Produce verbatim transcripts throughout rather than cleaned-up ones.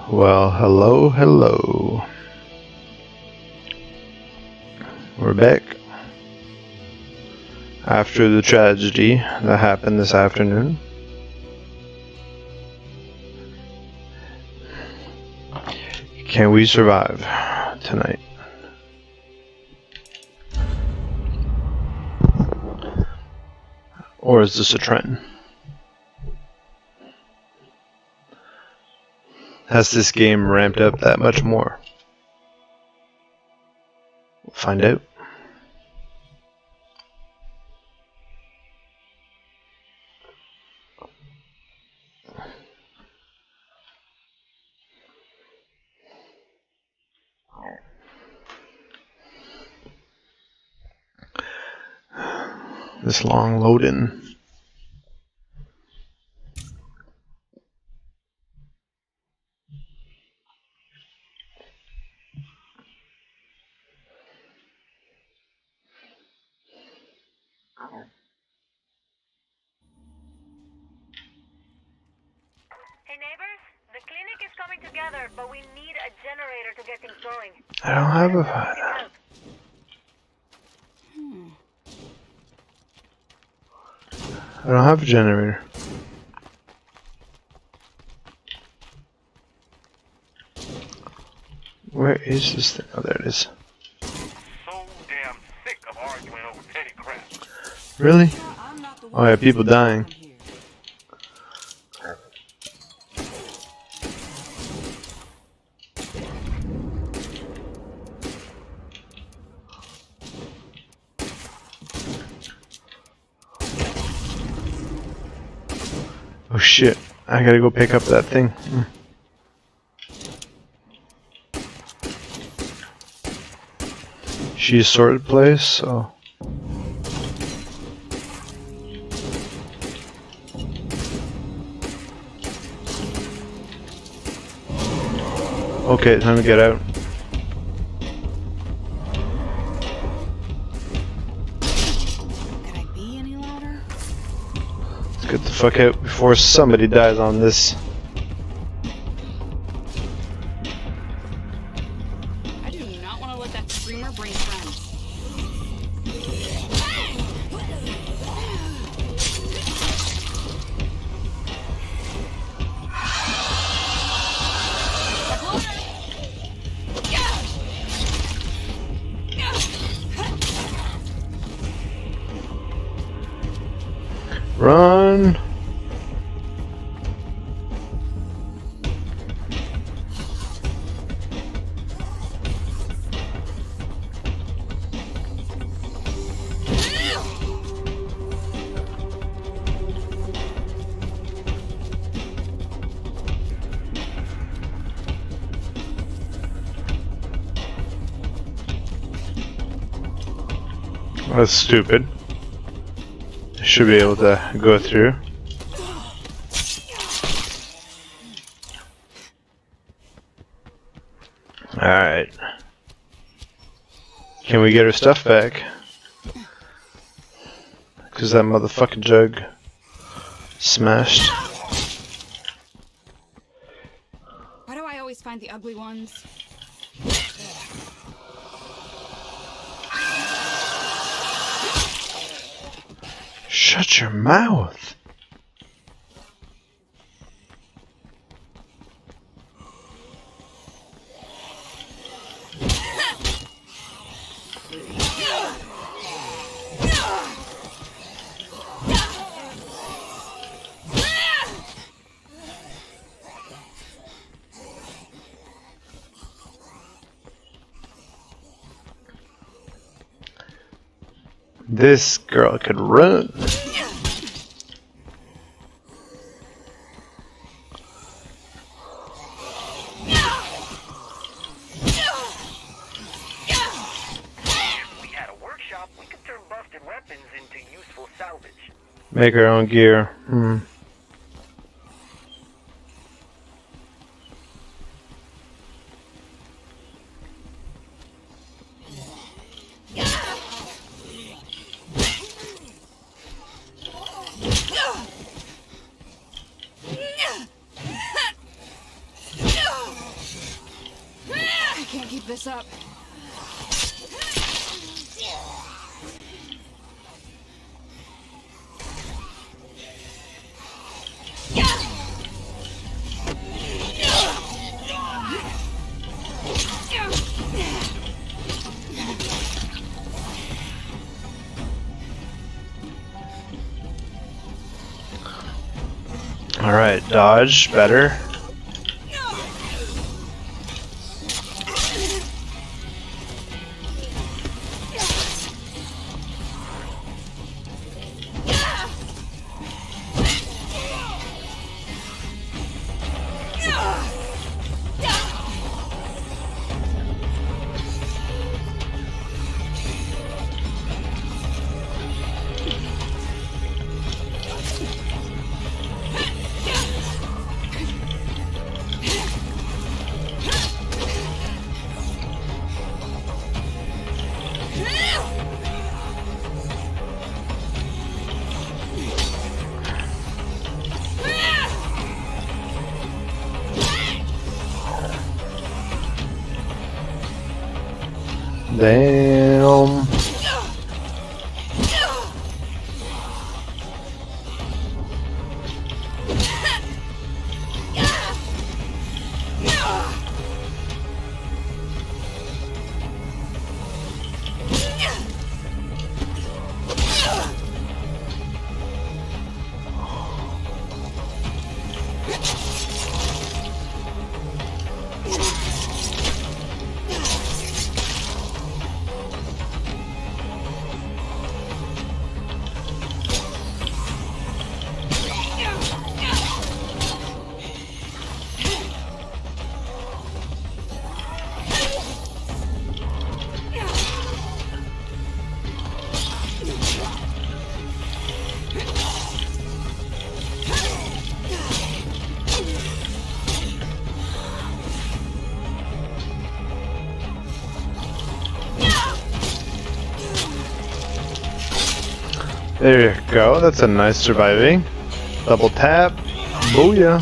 Well, hello, hello. We're back after the tragedy that happened this afternoon. Can we survive tonight? Or is this a trend? Has this game ramped up that much more? We'll find out. This long load-in. Hey neighbors, the clinic is coming together, but we need a generator to get things going. I don't have a... Hmm. I don't have a generator. Where is this thing? Oh, there it is. So damn sick of arguing over petty crap. Really? Oh yeah, people dying. Oh shit, I gotta go pick up that thing. Mm. She's sorted place, so... Okay, time to get out. Could I be any louder? Let's get the fuck out before somebody dies on this. I do not want to let that screamer bring friends. Run! That's stupid. Should be able to go through. Alright. Can we get her stuff back? Because that motherfucking jug smashed. Why do I always find the ugly ones? Shut your mouth! This girl could run. Make our own gear. Hmm. keep this up. Alright, dodge, better. Damn. There you go, that's a nice surviving. Double tap. Booyah.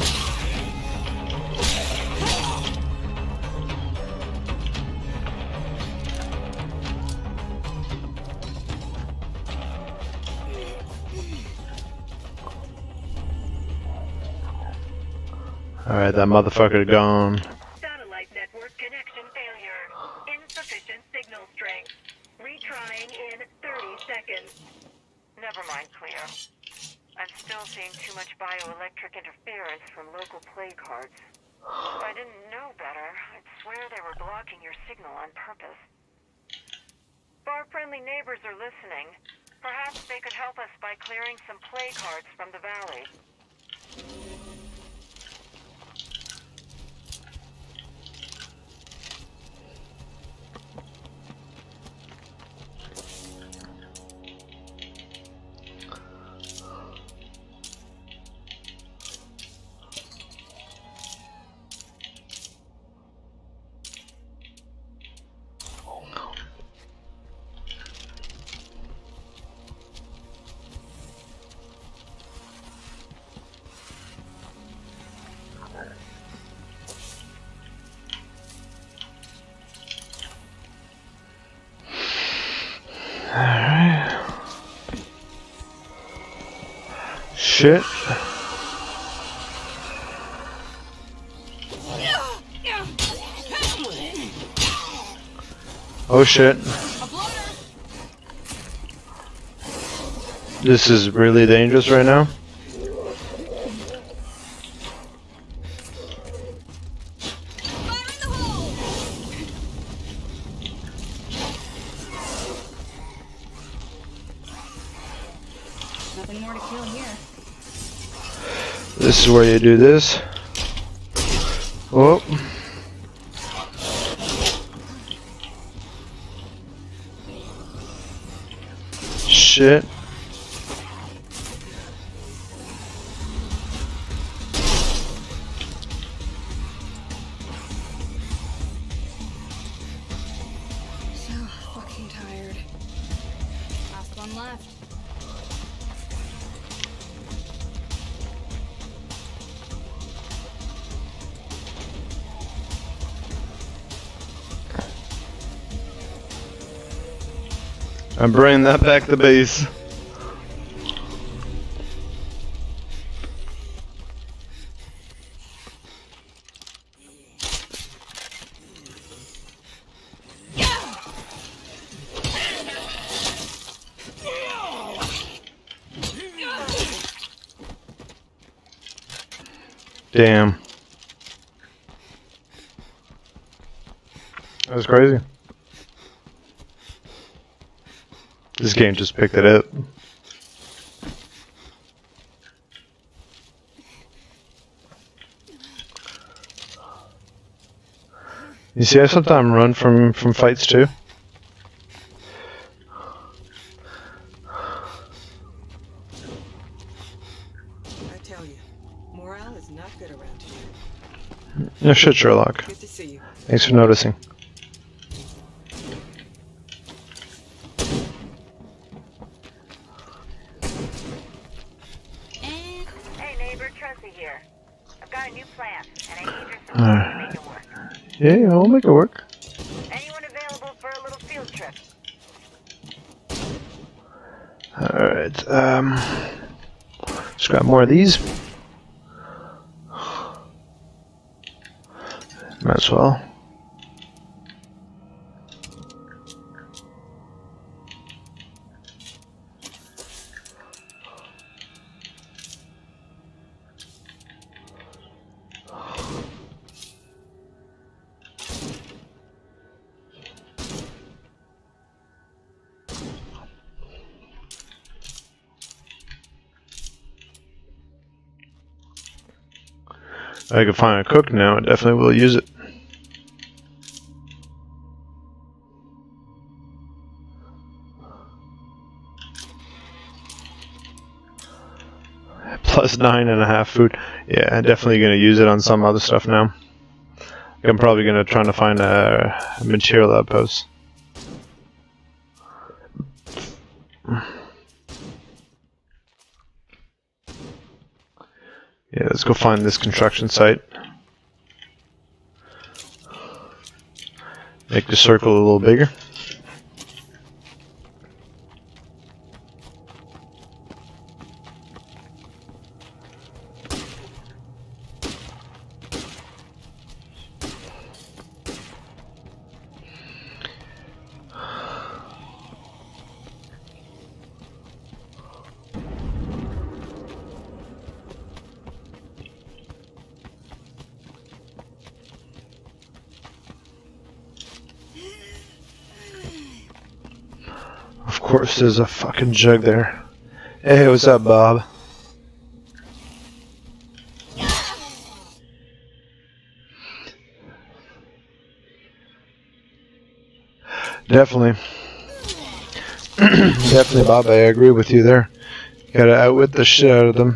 Alright, that motherfucker gone. Satellite network connection failure. Insufficient signal strength. Retrying in thirty seconds. Never mind, Cleo. I'm still seeing too much bioelectric interference from local plague cards. If I didn't know better, I'd swear they were blocking your signal on purpose. If our friendly neighbors are listening, perhaps they could help us by clearing some plague cards from the valley. Alright. Shit. Oh shit. This is really dangerous right now. Nothing more to kill here. This is where you do this. Oh. Shit. So fucking tired. Last one left. I'm bringing that back to base. Damn. That was crazy. This game just picked it up. You see, I sometimes run from, from fights too. I tell you, morale is not good around here. No shit, Sherlock. Good to see you. Thanks for noticing. Hey neighbor, Trusty here. I've got a new plan, and I need your support to make it work. Yeah, yeah, we'll make it work. Anyone available for a little field trip? Alright, um... let's grab more of these. Might as well. If I could find a cook now, I definitely will use it. Plus nine and a half food. Yeah, I'm definitely going to use it on some other stuff now. I'm probably going to try to find a, a material outpost. Yeah, let's go find this construction site. Make the circle a little bigger. Of course, there's a fucking jug there. Hey, what's up, Bob? Definitely. Definitely, Bob, I agree with you there. You gotta outwit the shit out of them.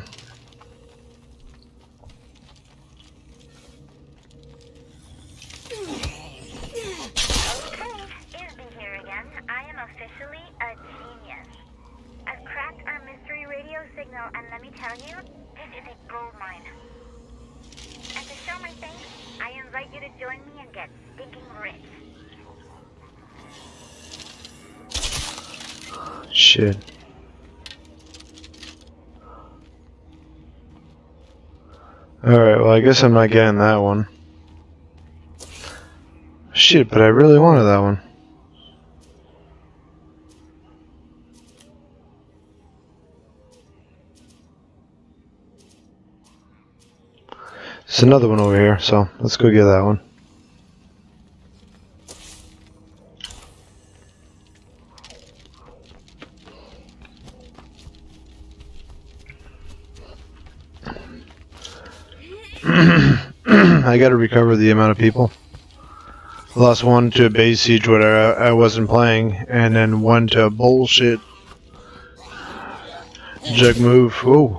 And let me tell you, this is a gold mine. And to show my thanks, I invite you to join me and get stinking rich. Shit. Alright, well I guess I'm not getting that one. Shit, but I really wanted that one. There's another one over here, so let's go get that one. I gotta recover the amount of people. I lost one to a base siege where I, I wasn't playing, and then one to a bullshit jug move. Whoa.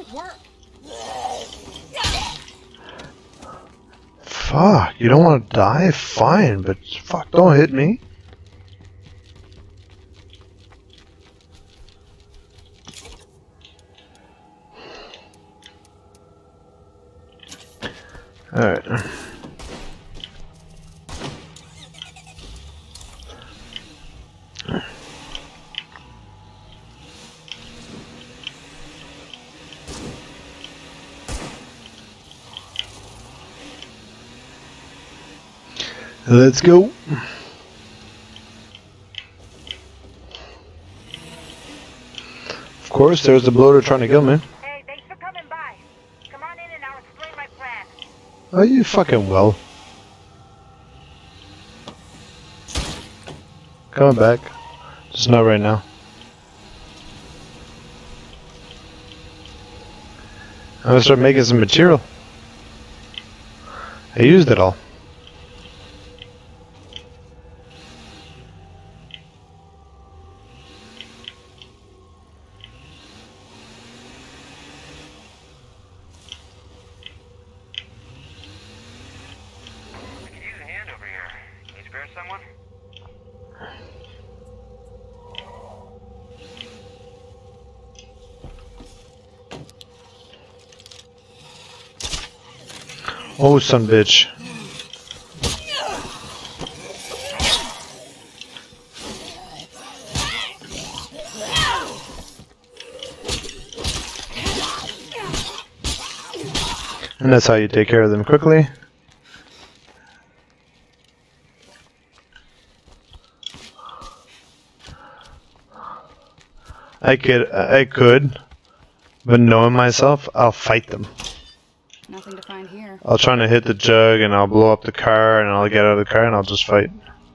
Fuck, you don't want to die? Fine, but fuck, don't hit me. Alright. Let's go. Of course, there's the bloater trying to kill me. Hey, thanks for coming by. Come on in and I'll explain my plan. Oh, you fucking well. Coming back. Just not right now. I'm gonna start making some material. I used it all. I could use a hand over here. Can you spare someone? Oh, son bitch. And that's how you take care of them quickly. I could, I could, but knowing myself, I'll fight them. Nothing to find here. I'll try to hit the jug and I'll blow up the car and I'll get out of the car and I'll just fight.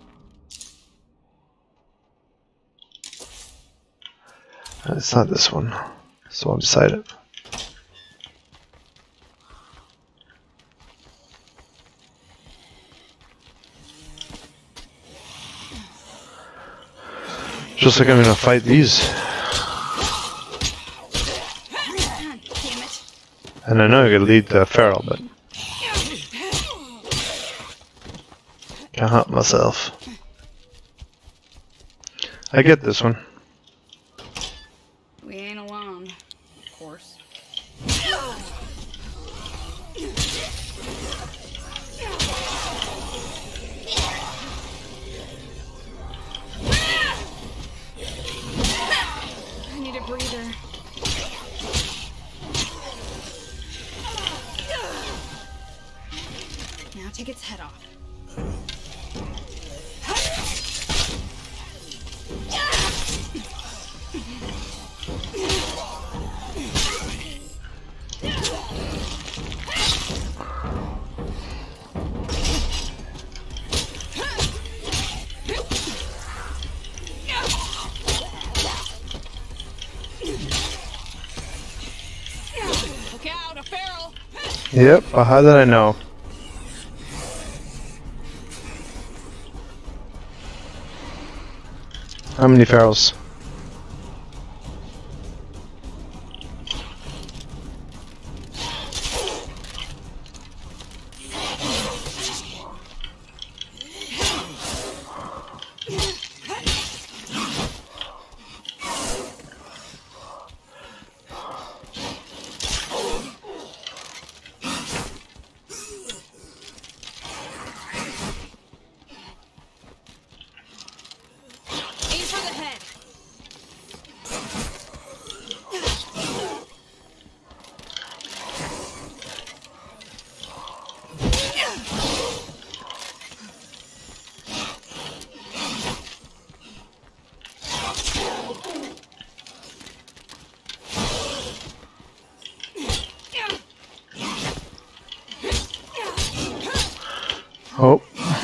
It's not this one. It's the one beside it. Just like I'm gonna fight these. Damn it. And I know I could lead the feral, but can't help myself. I get this one. We ain't alone. Of course. I need a breather. Now take its head off. Look out, a feral! Yep, well, how did I know? How many ferals? Aim for the head. Oh.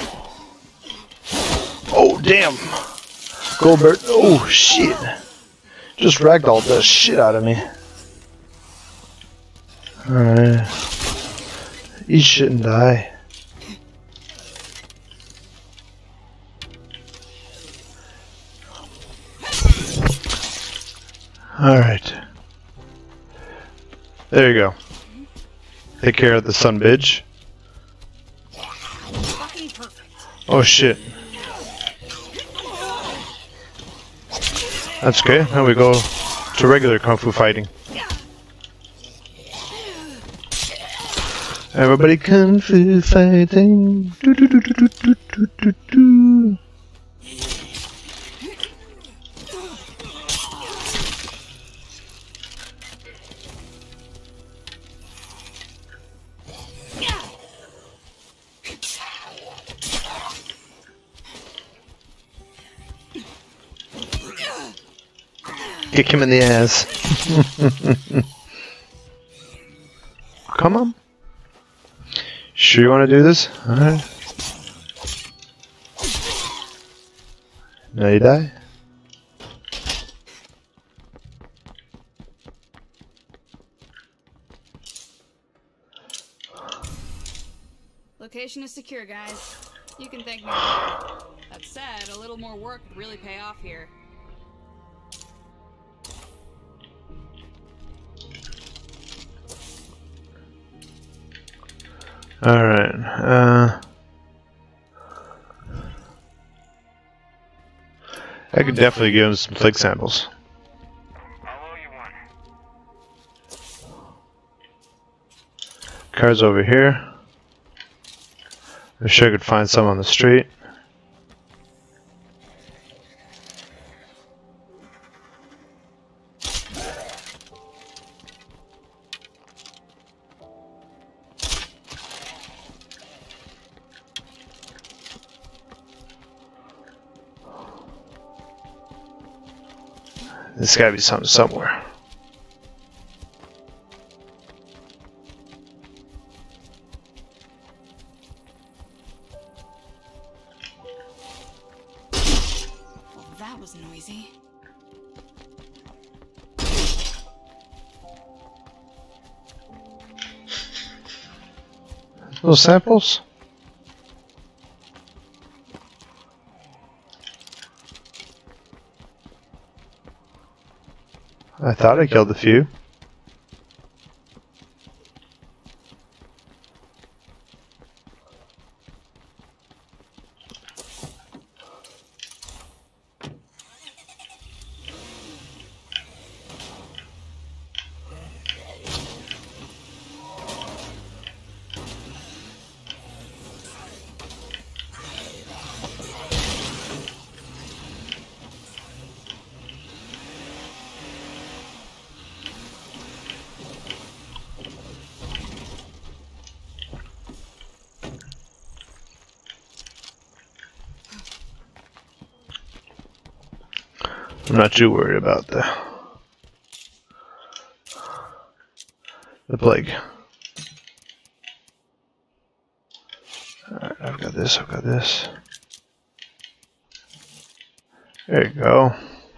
Oh, damn. Goldberg. Oh, shit. Just ragdolled the shit out of me. Alright. Eat shit and die. Alright. There you go. Take care of the sun bitch. Fucking perfect. Oh shit. That's okay. Now we go to regular kung fu fighting. Everybody kung fu fighting. Do, do, do, do, do, do, do, do, do. Kick him in the ass. Come on. Sure you want to do this? Alright. Now you die. Location is secure, guys. You can thank me later. That said, a little more work would really pay off here. Alright, uh... I could definitely give him some flick samples. I'll owe you one. Car's over here. I'm sure I could find some on the street. There's gotta be something somewhere. Well, that was noisy. Little samples? I thought I killed a few. I'm not too worried about the the plague. Alright, I've got this, I've got this. There you go.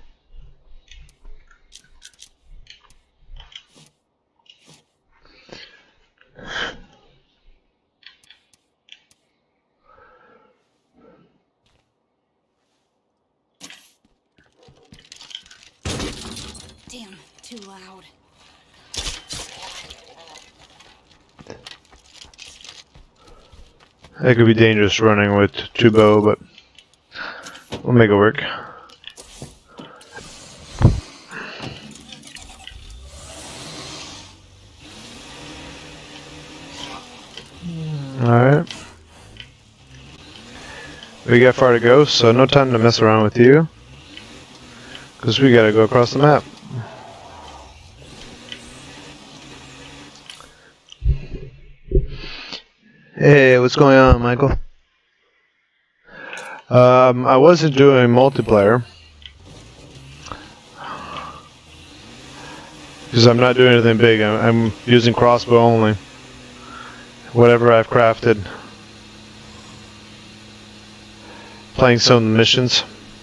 Damn, too loud. It could be dangerous running with two bow, but we'll make it work. Alright. We got far to go, so no time to mess around with you. Because we gotta go across the map. Hey, what's going on, Michael? Um, I wasn't doing multiplayer. Because I'm not doing anything big. I'm, I'm using crossbow only. Whatever I've crafted. Playing some of the missions.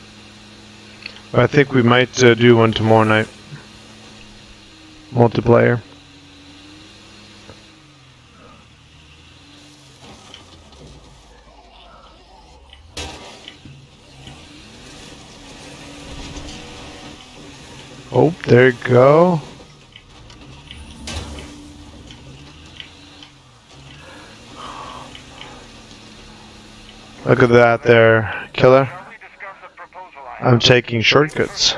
I think we might uh, do one tomorrow night. Multiplayer. Oh, there you go. Look at that there, killer. I'm taking shortcuts.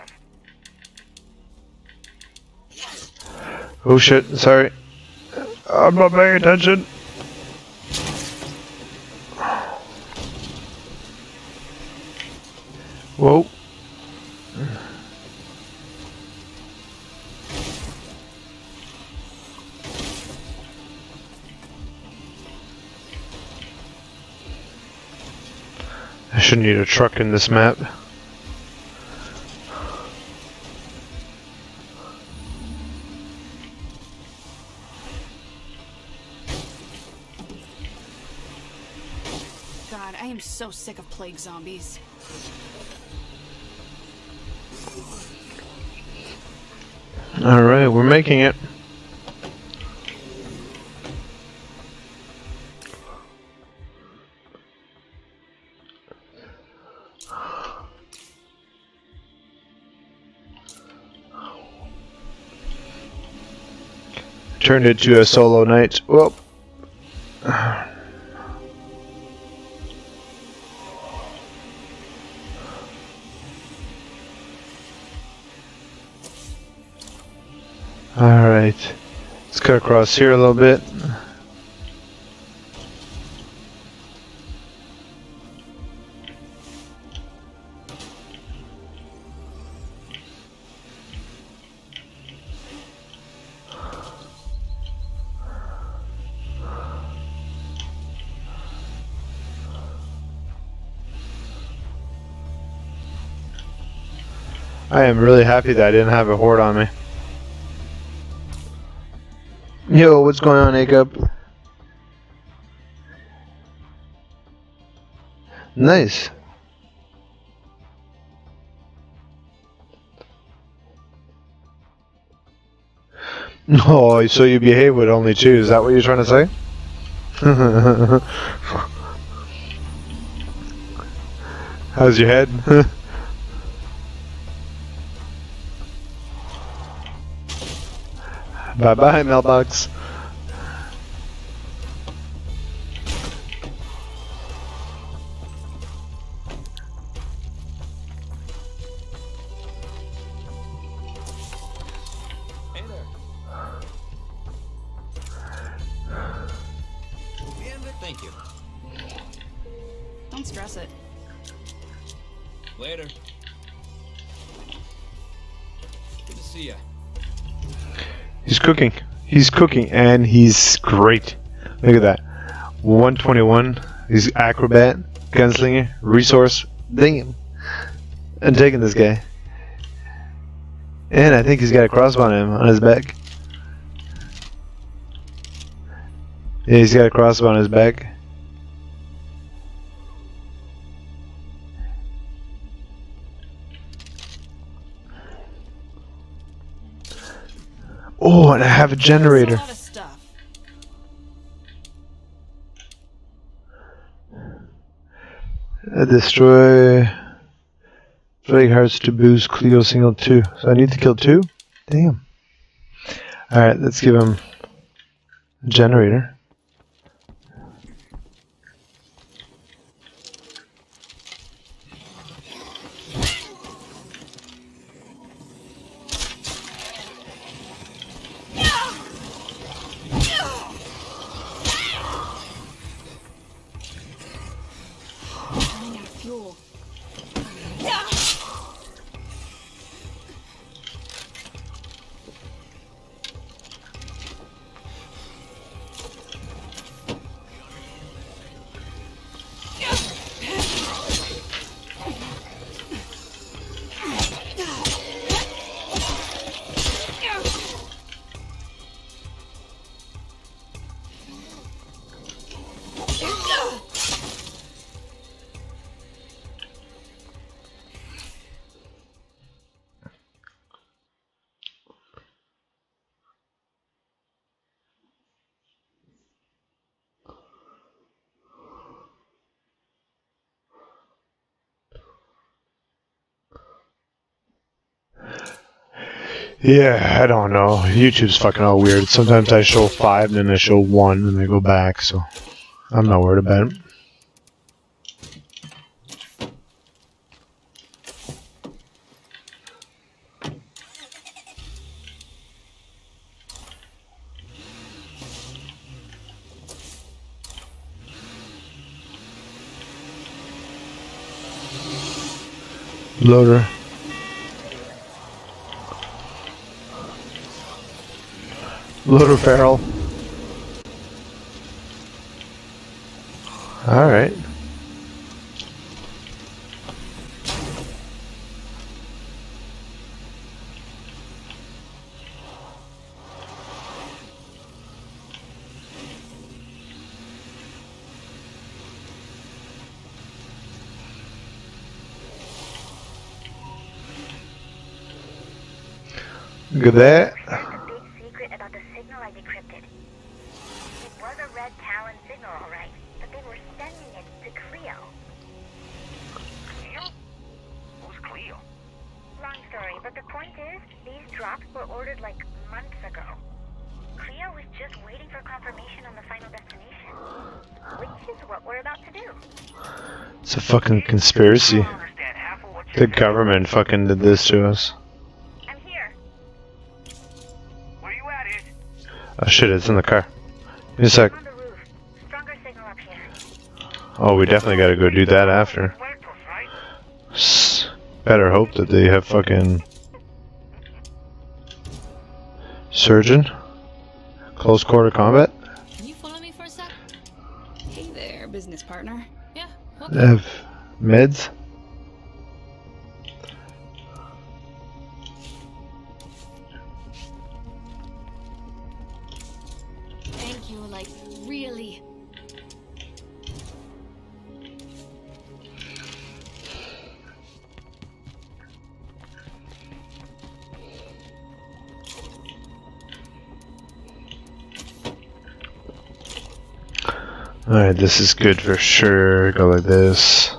Oh shit, sorry. I'm not paying attention. Whoa. I shouldn't need a truck in this map. God, I am so sick of plague zombies. Alright, we're making it. Turned it to a solo night. Whoop. Alright. Let's cut across here a little bit. I am really happy that I didn't have a horde on me. Yo, what's going on, Jacob? Nice. Oh, so you behave with only two, is that what you're trying to say? How's your head? Bye bye, mailbox. Hey there. Thank you. Don't stress it. Later. Good to see ya. He's cooking. He's cooking, and he's great. Look at that. one twenty-one. He's acrobat, gunslinger, resource. Dang. I'm taking this guy. And I think he's got a crossbow on him, on his back. Yeah, he's got a crossbow on his back. Oh, and I have a generator. That's a lot of stuff. Uh, destroy plague hearts to boost Cleo single two. So I need to kill two? Damn. Alright, let's give him a generator. Yeah, I don't know. YouTube's fucking all weird. Sometimes I show five and then I show one and they go back, so I'm not worried about it. Loader. Loader barrel. Alright. Look at that. Here's the big secret about the signal I decrypted. It was a Red Talon signal, all right, but they were sending it to Cleo. Cleo? Who's Cleo? Long story, but the point is, these drops were ordered like months ago. Cleo was just waiting for confirmation on the final destination, which is what we're about to do. It's a fucking conspiracy. I don't understand half of what The you're saying. government fucking did this to us. I'm here. Where you at, Ed? Oh shit, it's in the car. Give me a sec. On the roof. Stronger signal up here. Oh, we definitely gotta go do that after. Muertos, right? S- Better hope that they have fucking surgeon. Close quarter combat. Can you follow me for a sec? Hey there, business partner. Yeah, They okay. have meds. Thank you, like, really. Alright, this is good for sure. Go like this.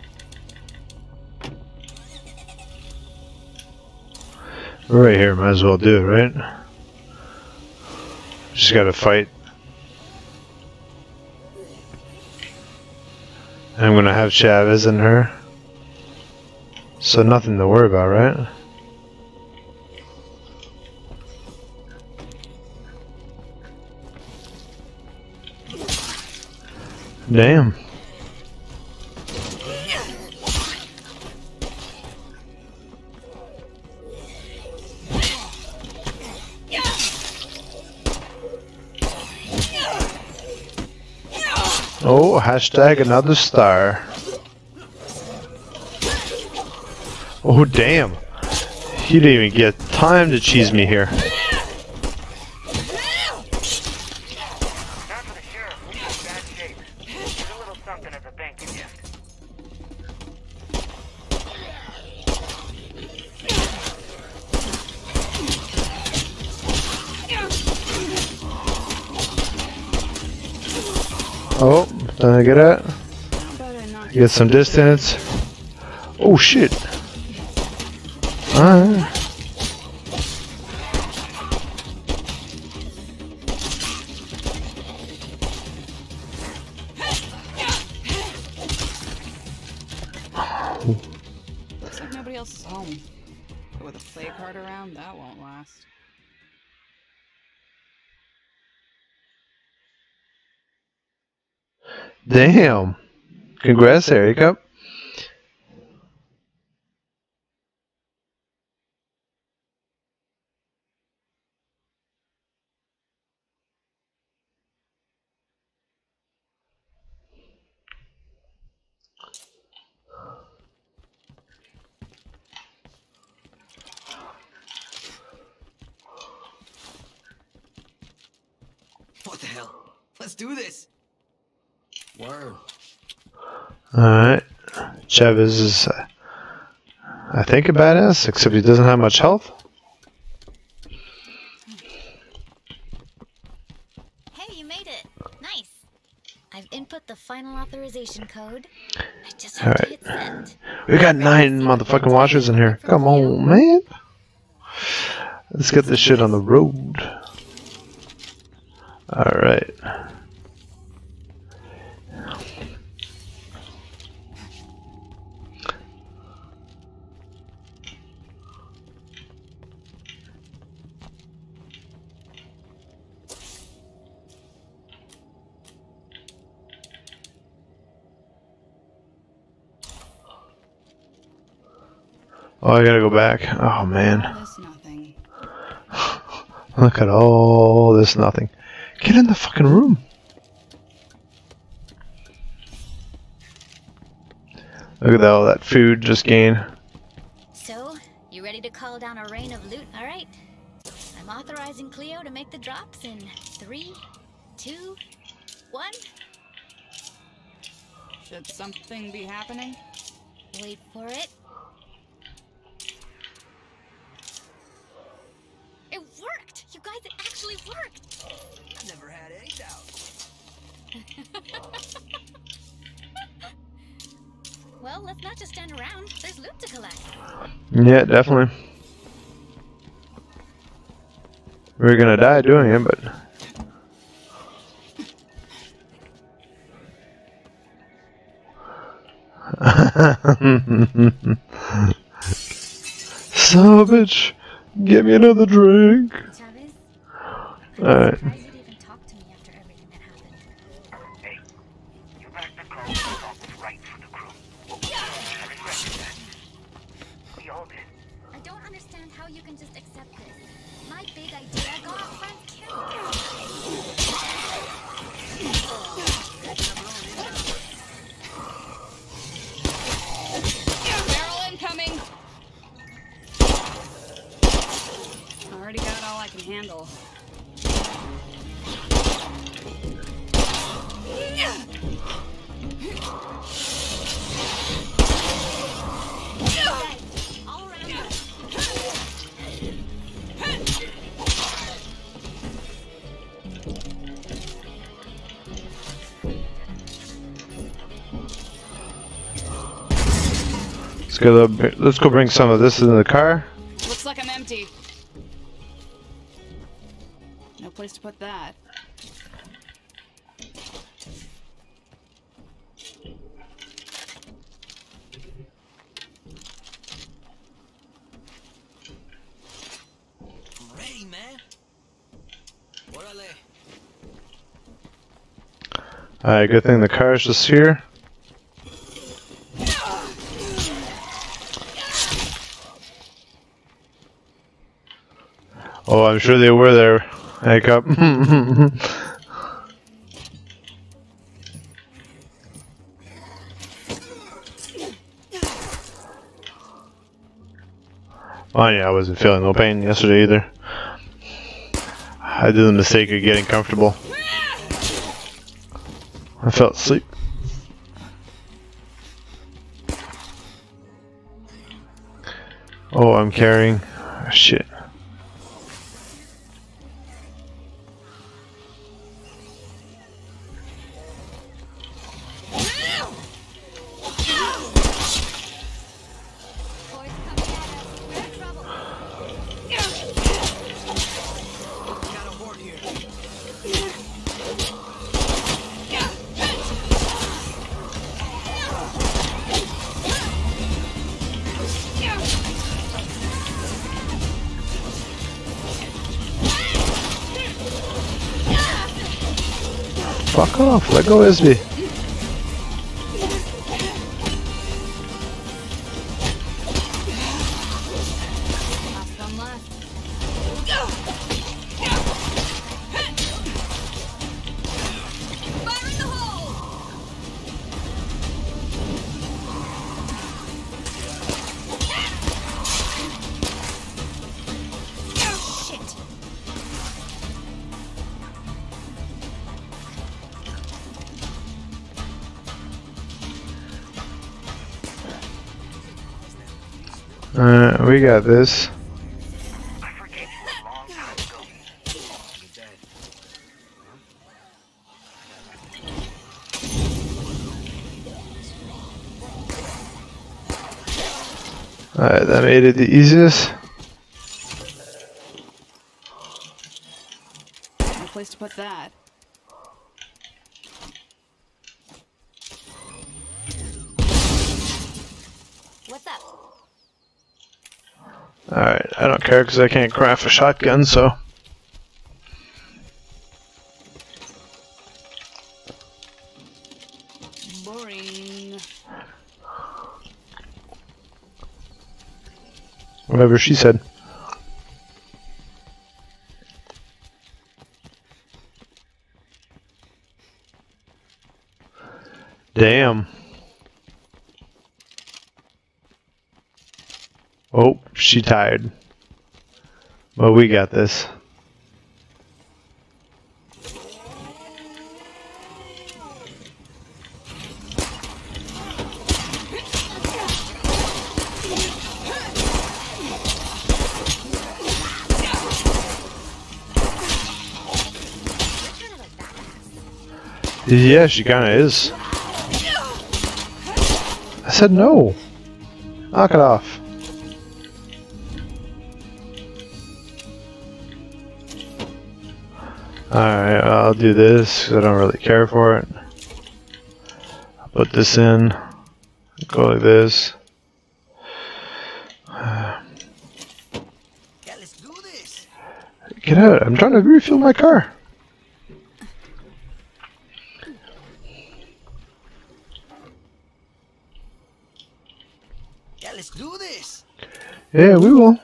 We're right here, might as well do it, right? Just gotta fight. I'm gonna have Chavez and her. So nothing to worry about, right? Damn. Oh, hashtag another star. Oh, damn. He didn't even get time to cheese me here. Not for the sheriff. We're in bad shape. There's a little something as a thank you gift. Oh, did I get it? How about I knock Get some distance. Oh shit. Alright. Looks like nobody else is home. But with a plague card around, that won't last. Damn. Congrats, Erica. What the hell? Let's do this. Word. Alright. Chavez is, uh, I think, a badass, except he doesn't have much health. Hey, you made it. Nice. I've input the final authorization code. I just have to hit send. We got nine motherfucking watchers in here. Come on, man. Let's get this shit on the road. Alright. Oh, I gotta go back. Oh, man. This nothing. Look at all this nothing. Get in the fucking room. Look at all that food just gained. So, you ready to call down a rain of loot? All right. I'm authorizing Cleo to make the drops in three, two, one. Should something be happening? Wait for it. Well, let's not just stand around. There's loot to collect. Yeah, definitely. We're gonna die doing it, but son of a bitch, give me another drink. Chavez, Alright. surprised you'd even talk to me after everything that happened. Hey, you backed the call. You thought was right for the crew. I respected that. We all did. I don't understand how you can just accept this. My big idea got our friends killed. Barrel incoming. I already got all I can handle. All around us. Let's go. Let's go bring some of this into the car. Looks like I'm empty. No place to put that. I'm ready, man. Órale. Alright, good thing the car's just here. Oh, I'm sure they were there. Heck up. Oh yeah, I wasn't feeling no pain yesterday either. I did the mistake of getting comfortable. I fell asleep. Oh, I'm carrying. Oh, shit. Boys coming at us. We're in trouble. Got a horde here. Fuck off, let go, S B. Last one left. Fire in the hole! Shit! Alright, we got this. I forgave you a long time ago. You're dead. Alright, that made it the easiest. No place to put that. What's up? Alright, I don't care because I can't craft a shotgun, so. Boring. Whatever she said. Damn. Oh, she tired. Well, we got this. Yeah, she kinda is. I said no. Knock it off. Alright, I'll do this because I don't really care for it. I'll put this in. Go like this. Yeah, let's do this. Get out. I'm trying to refuel my car. Yeah, let's do this. Yeah, we will.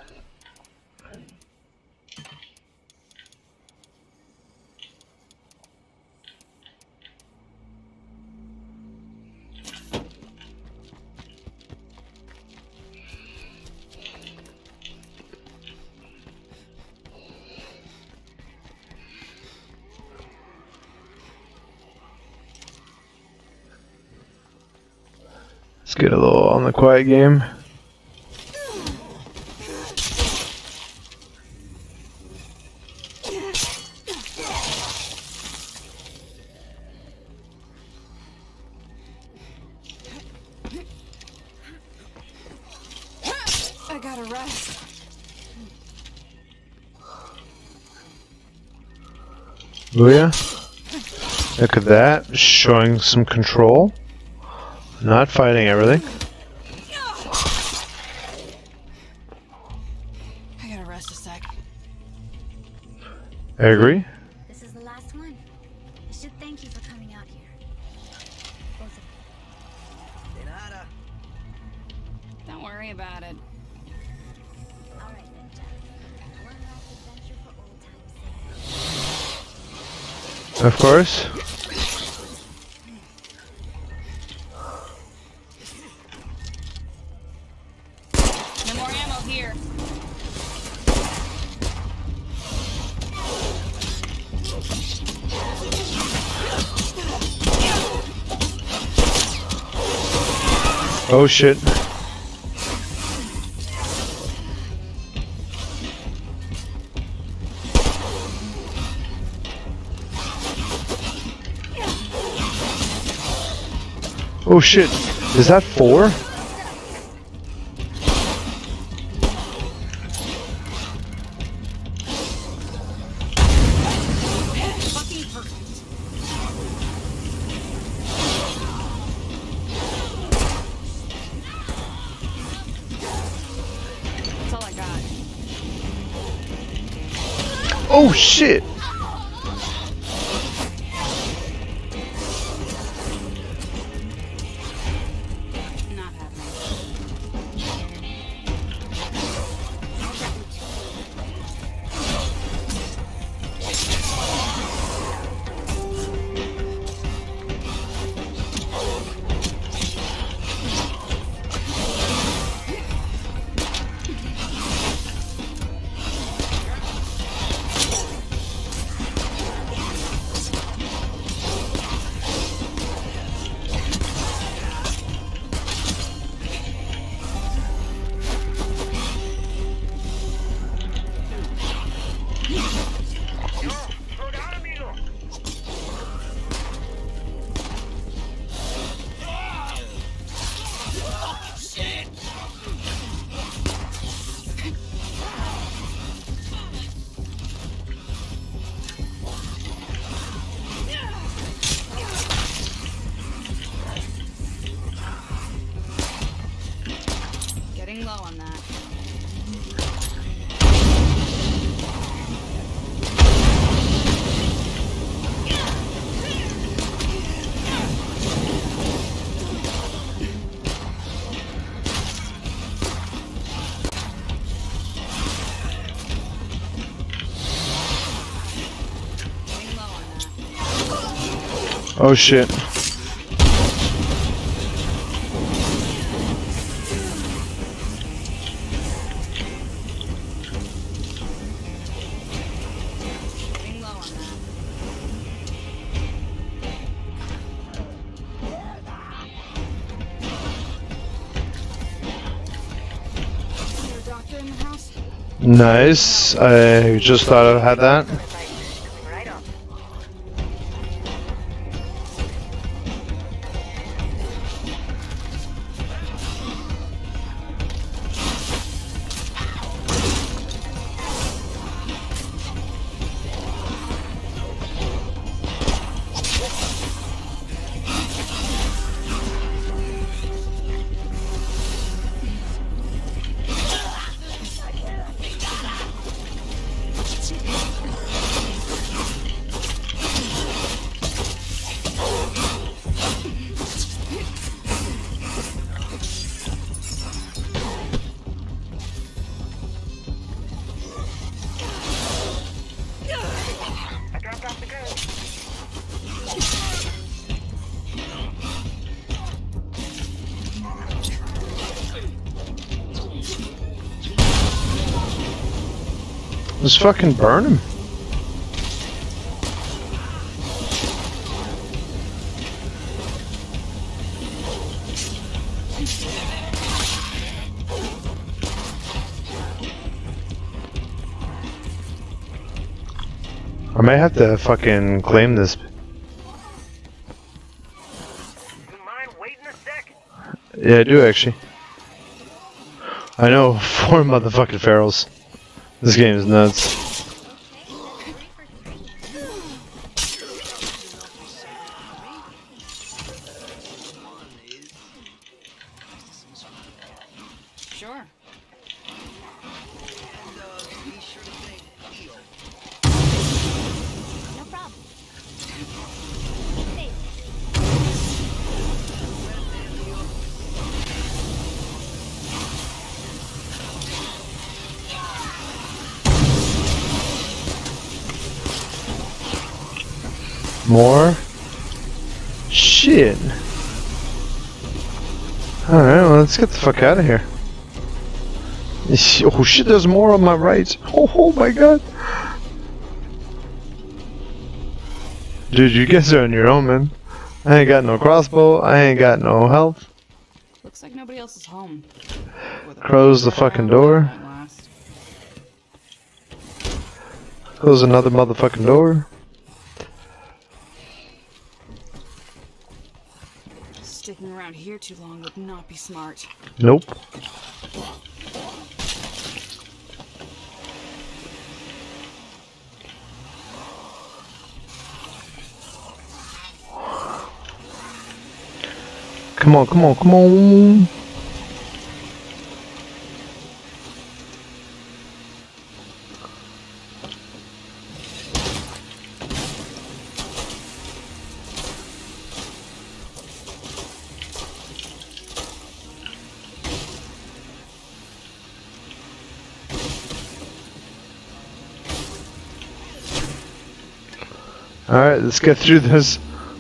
Let's get a little on the quiet game. I gotta rest. Booyah. Look at that. Showing some control. Not fighting everything. I gotta rest a sec. I agree. This is the last one. I should thank you for coming out here. Both of you. De nada. Don't worry about it. All right then, Jeff. One last adventure for old time's sake. Of course. No more ammo here. Oh shit. Oh shit. Is that four? Fucking perfect. That's all I got. Oh shit. Not happening. Slow down, amigo. Getting low on that. Getting low on that. Oh shit. Getting low on that. Is there a doctor in the house? Nice. I just thought I had that. Coming right up. Just fucking burn him. I might have to fucking claim this. You mind waiting a sec? Yeah, I do actually. I know, four motherfucking ferals. This game is nuts. Sure. No problem. More? Shit. Alright, well, let's get the fuck out of here. Oh shit, there's more on my right. Oh, oh my god. Dude, you guys are on your own, man. I ain't got no crossbow, I ain't got no health. Looks like nobody else is home. Close the fucking door. Close another motherfucking door. Sticking around here too long would not be smart. Nope. Come on, come on, come on. Alright, let's get through this.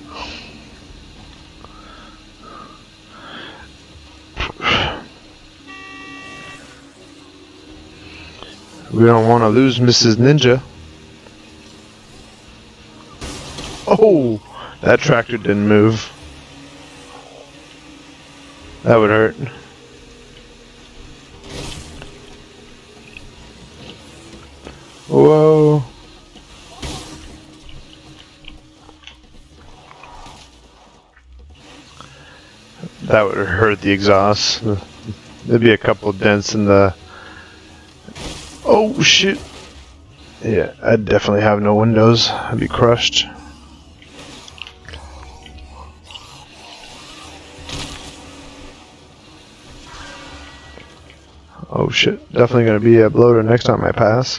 We don't want to lose Missus Ninja. Oh, that tractor didn't move. That would hurt. Whoa. That would hurt the exhaust. There'd be a couple dents in the... Oh shit. Yeah, I'd definitely have no windows. I'd be crushed. Oh shit, definitely gonna be a bloater next time I pass.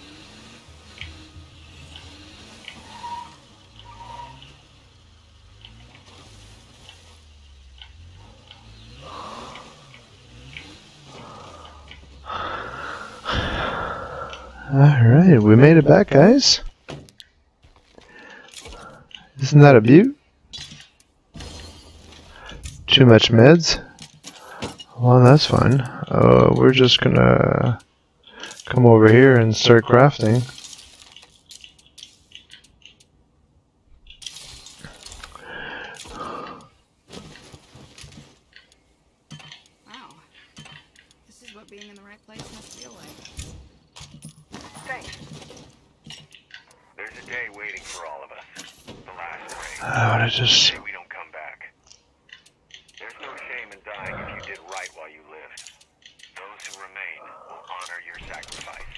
Alright, we made it back, guys. Isn't that a beaut? Too much meds? Well, that's fine. Uh, we're just gonna come over here and start crafting. Wow. This is what being in the right place must feel like. Thanks. There's a day waiting for all of us. The last race. Oh, I just... We don't come back. There's no shame in dying if you did right while you lived. Those who remain will honor your sacrifice.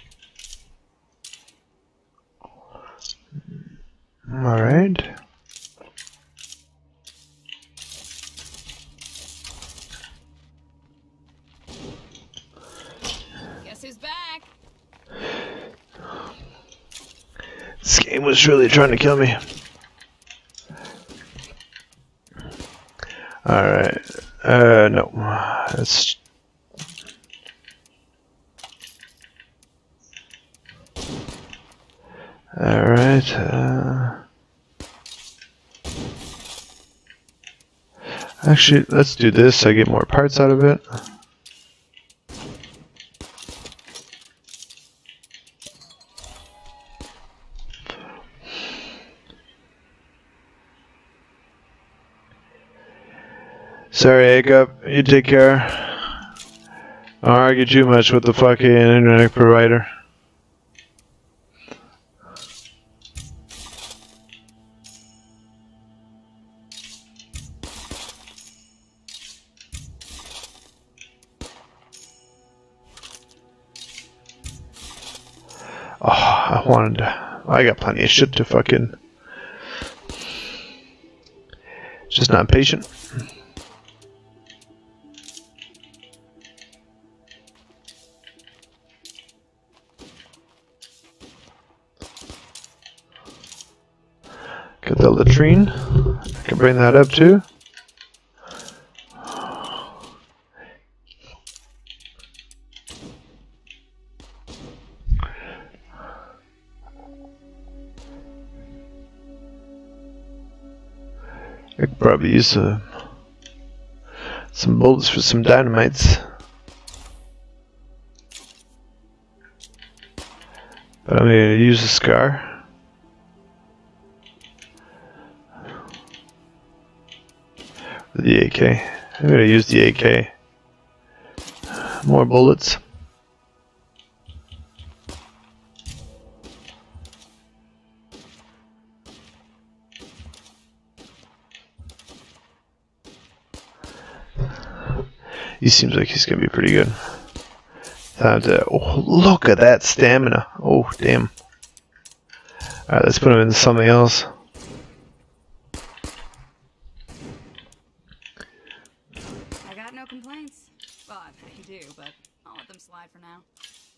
Alright. Guess who's back? This game was really trying to kill me. Alright. Uh, no. That's... Alright, uh... Actually, let's do this. I get more parts out of it. Sorry, Hiccup. You take care. Don't argue too much with the fucking internet provider. Oh, I wanted to, I got plenty of shit to fucking. Just not patient. Get the latrine. I can bring that up too. I could probably use uh, some bullets for some dynamites. But I'm going to use a scar. The A K. I'm going to use the A K. More bullets. He seems like he's going to be pretty good. Time to, oh, look at that stamina. Oh, damn. Alright, let's put him into something else. I got no complaints. Well, I do, but I'll let them slide for now.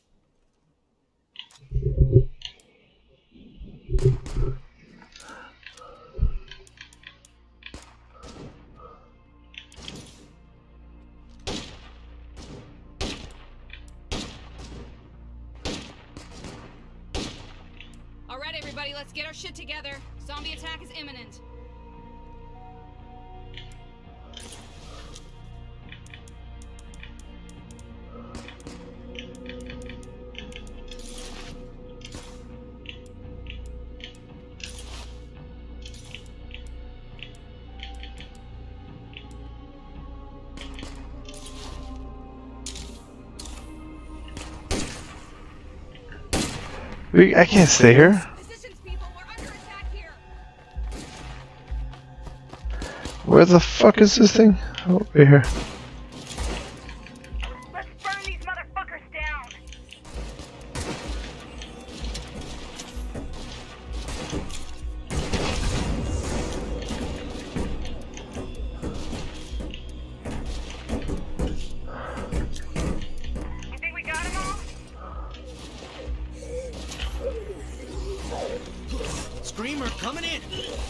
Alright, everybody, let's get our shit together. Zombie attack is imminent. We, I can't stay here. Positions, people. We're under attack here. Where the fuck is this thing? Oh, over here. Let's burn these motherfuckers down. You think we got them all? Screamer coming in.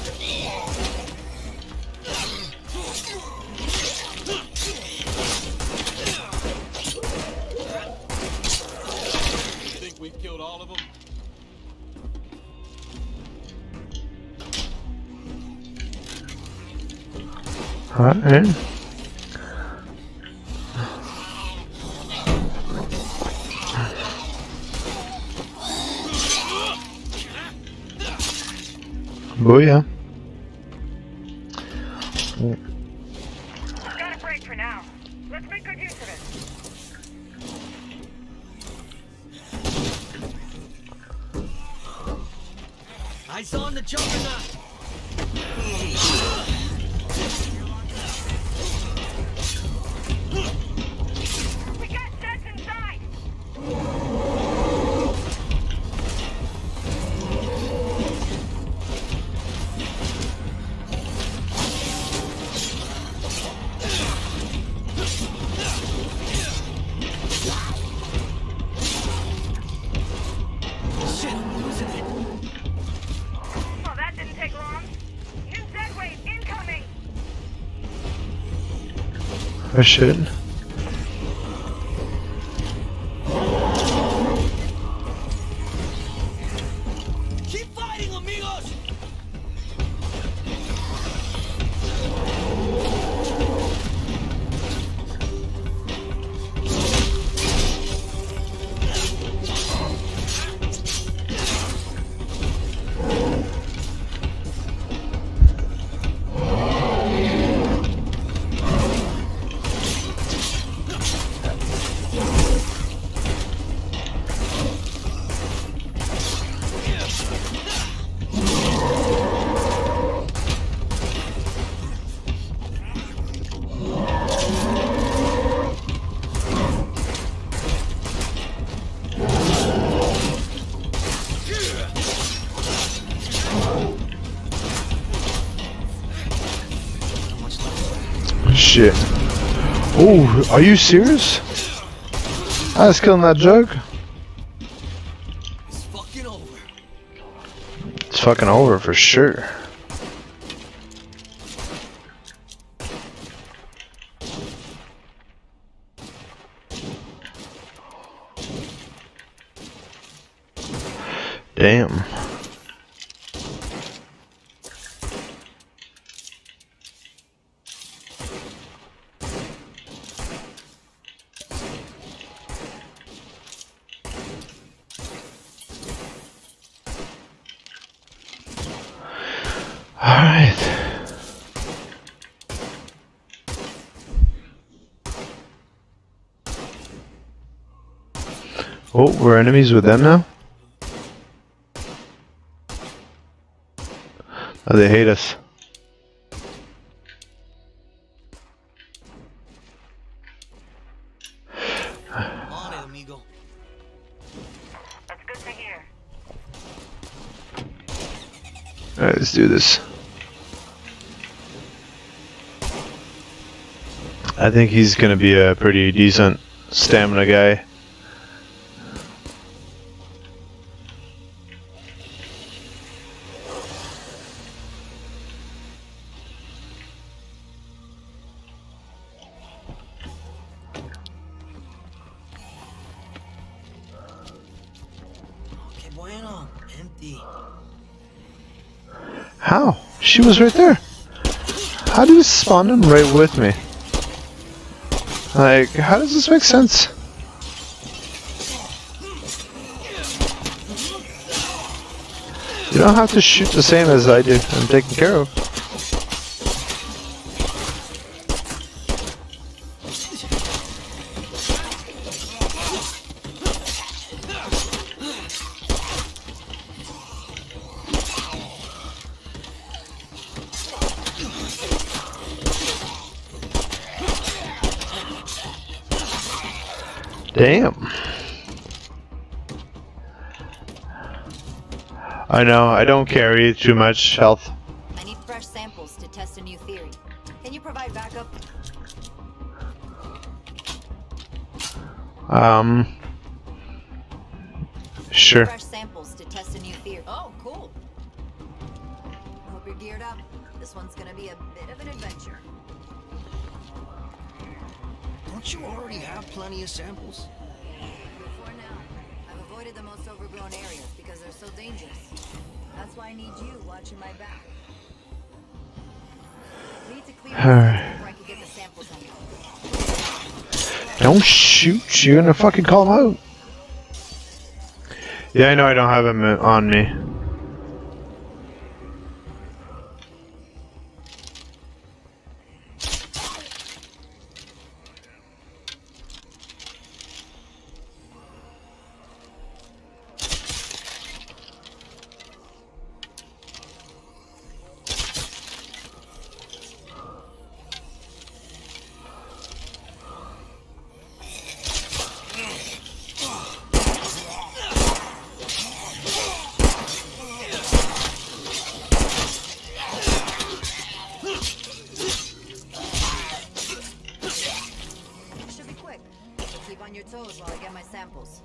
Think we've killed all of them? Alright. Booyah. Got a break for now. Let's make good use of it. Eyes on the juggernaut. We got sets inside. Shit, I'm losing it. Oh, that didn't take long. New Z-wave incoming. Oh shit. Keep fighting, amigos. shit. Oh, are you serious? I was killing that jug. It's fucking over. It's fucking over for sure. Damn. All right. Oh, we're enemies with them now? Oh, they hate us. On it, amigo. That's good to hear. Alright, let's do this. I think he's gonna be a pretty decent stamina guy. Que bueno. Empty. How? She was right there. How do you spawn him right with me? Like, how does this make sense? You don't have to shoot the same as I do. I'm taken care of. Damn. I know, I don't carry too much health. I need fresh samples to test a new theory. Can you provide backup? Um. Sure. Fresh samples to test a new theory. Oh, cool. Hope you're geared up. This one's gonna be a bit of an adventure. Don't you already have plenty of samples? For now, I've avoided the most overgrown areas because they're so dangerous. That's why I need you watching my back. I need to clear this Alright. before I can get the samples on. Don't shoot, you're gonna fucking call him out. Yeah, I know I don't have him on me. Should be quick. Keep on your toes while I get my samples.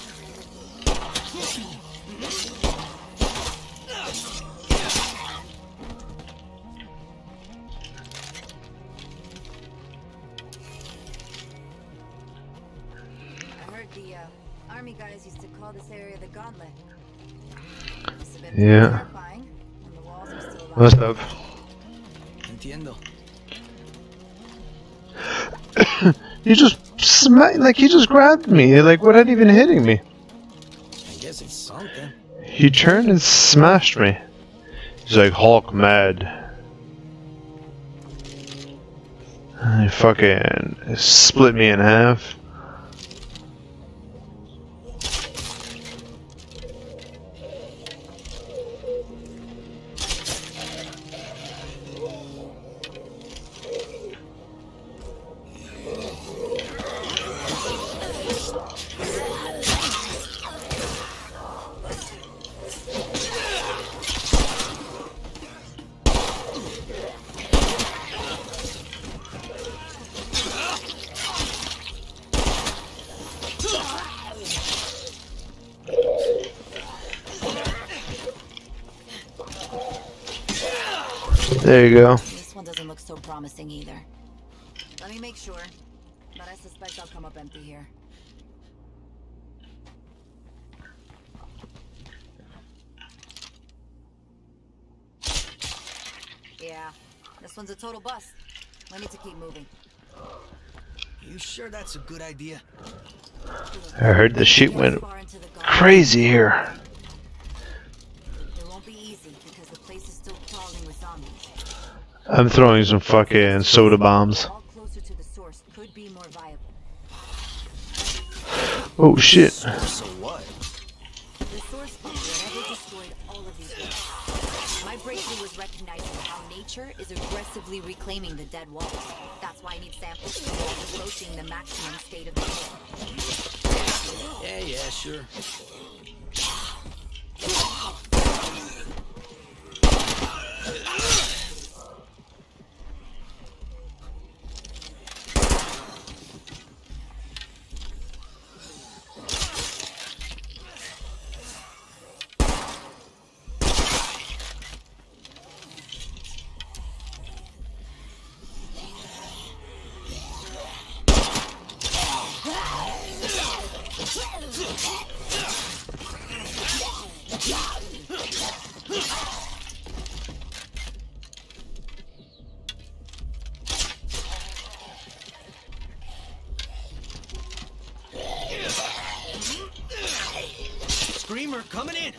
I heard the uh, army guys used to call this area the Gauntlet. Must have been pretty Yeah. terrifying when the walls were still alive. Must have. Entiendo. He just smacked, like he just grabbed me, like without even hitting me. I guess it's something. He turned and smashed me. He's like Hulk mad. He fucking split me in half. There you go. This one doesn't look so promising either. Let me make sure, but I suspect I'll come up empty here. Yeah, this one's a total bust. We need to keep moving. You sure that's a good idea? I heard the shit went crazy here. It won't be easy because the place is still crawling with zombies. I'm throwing some fucking soda bombs. All closer to the source could be more viable. Oh shit. So what? The source is whatever destroyed all of these walls. My breakthrough was recognizing how nature is aggressively reclaiming the dead walls. That's why I need samples from walls approaching the maximum state of decay. Yeah, yeah, sure. Screamer coming in.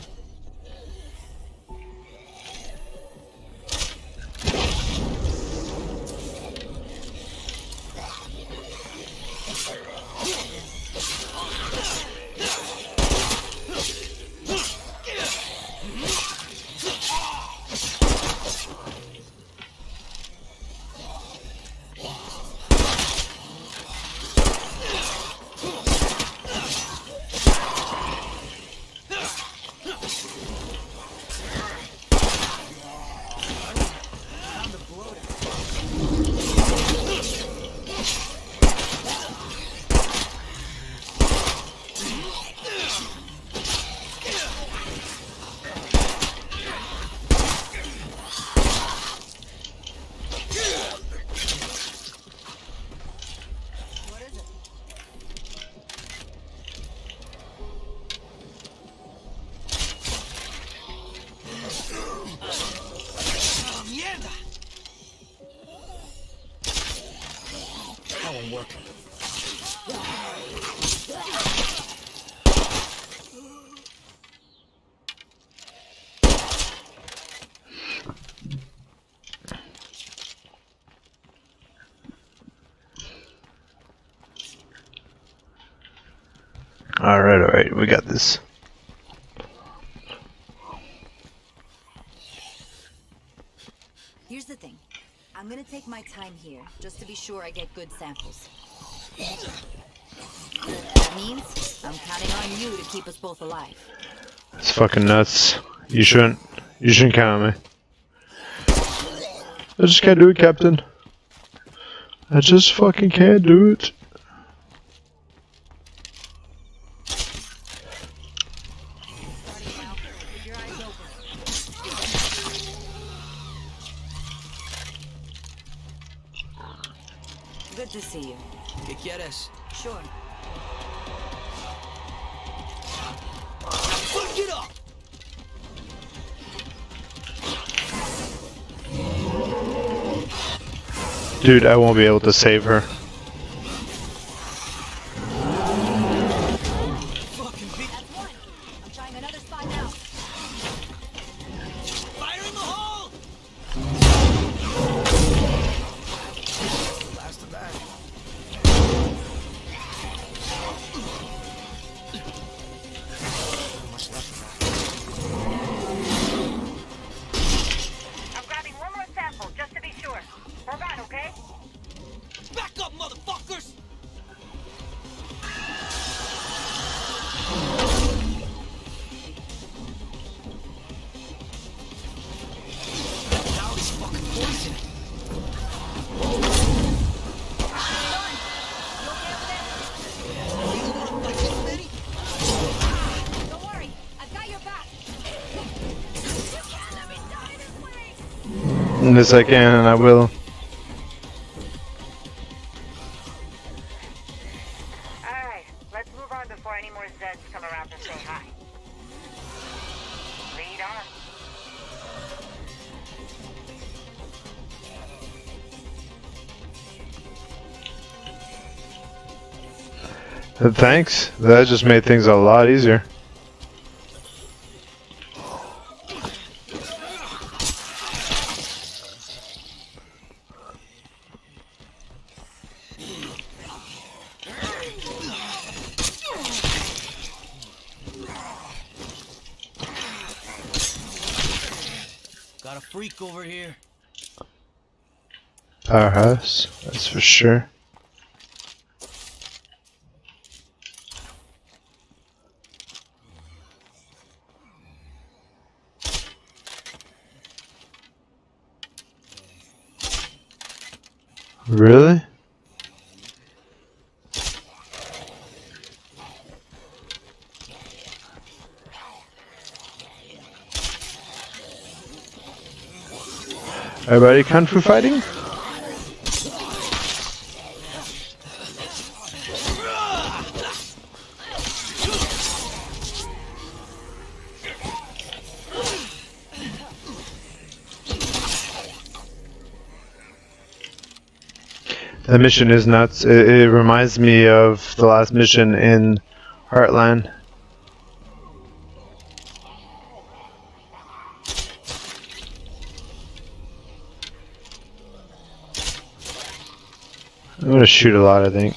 That won't work. Alright, alright, we got this. Here's the thing. I'm gonna take my time here, just to be sure I get good samples. That means I'm counting on you to keep us both alive. It's fucking nuts. You shouldn't. You shouldn't count on me. I just can't do it, Captain. I just fucking can't do it. Good to see you. ¿Qué quieres? Sure. Fuck it up! Dude, I won't be able to save her. Fucking beat. That's one. I'm trying another spot now. Fire in the hole! Last of that. Not much left of I'm grabbing one more sample just to be sure. Hold on, okay? that. Back up, Yes, I can, and I will. Alright, let's move on before any more Zeds come around to say hi. Lead on. Uh, Thanks. That just made things a lot easier. Got a freak over here. Powerhouse, that's for sure. Really? Everybody kung fu fighting? That mission is nuts. It, it reminds me of the last mission in Heartland. I'm gonna shoot a lot, I think.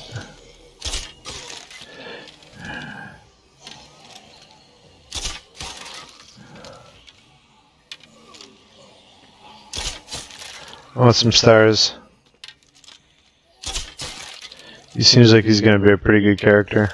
I want some stars. He seems like he's gonna be a pretty good character.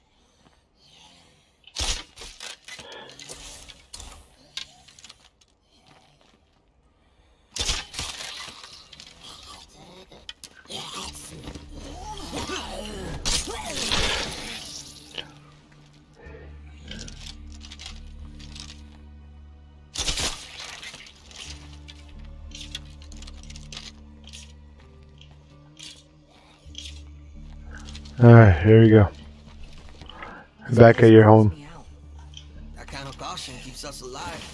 Alright, here we go. Back at your home. That kind of caution keeps us alive.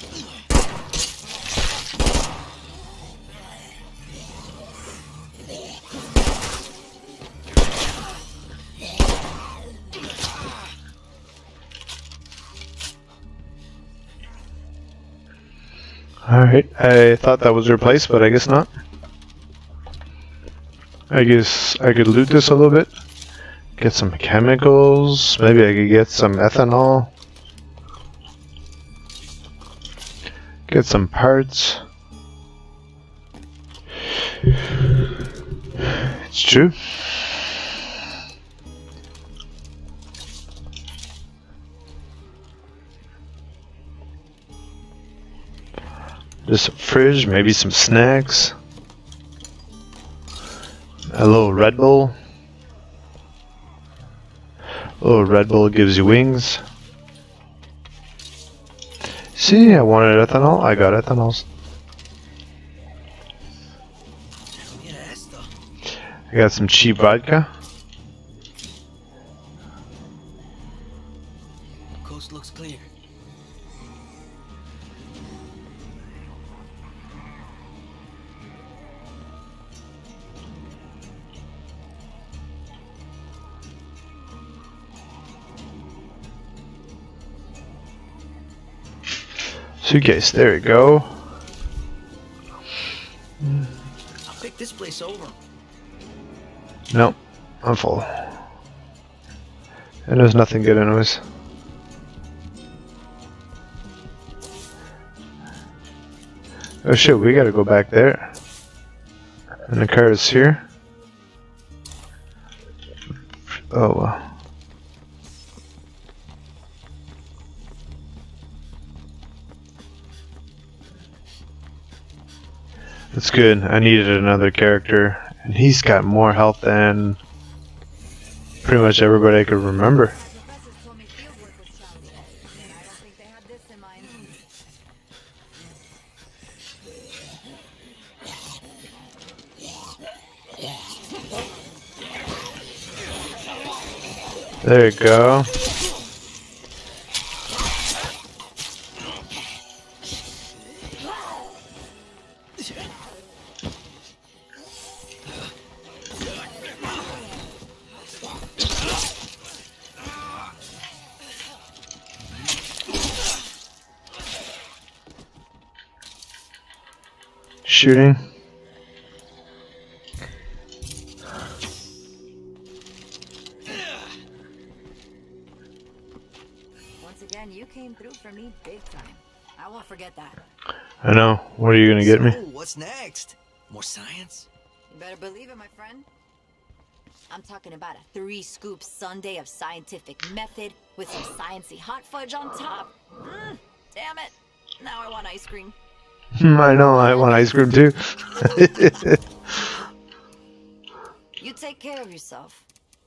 Alright, I thought that was your place, but I guess not. I guess I could loot this a little bit. Get some chemicals. Maybe I could get some ethanol. Get some parts. It's true. Just a fridge, maybe some snacks. A little Red Bull. A little Red Bull gives you wings. See, I wanted ethanol. I got ethanol. I got some cheap vodka. Coast looks clear. Suitcase, there we go. I'll pick this place over. Nope, I'm full. And there's nothing good anyways. Oh shit, we gotta go back there. And the car is here. Oh well. That's good. I needed another character, and he's got more health than pretty much everybody I could remember. Professors told me field work was challenging, and I don't think they had this in mind. There you go. Shooting. Once again, you came through for me big time. I won't forget that. I know. What are you gonna get me? So, what's next? More science? You better believe it, my friend. I'm talking about a three-scoop sundae of scientific method with some sciencey hot fudge on top. Mm, damn it. Now I want ice cream. I know. I want ice cream too. You take care of yourself.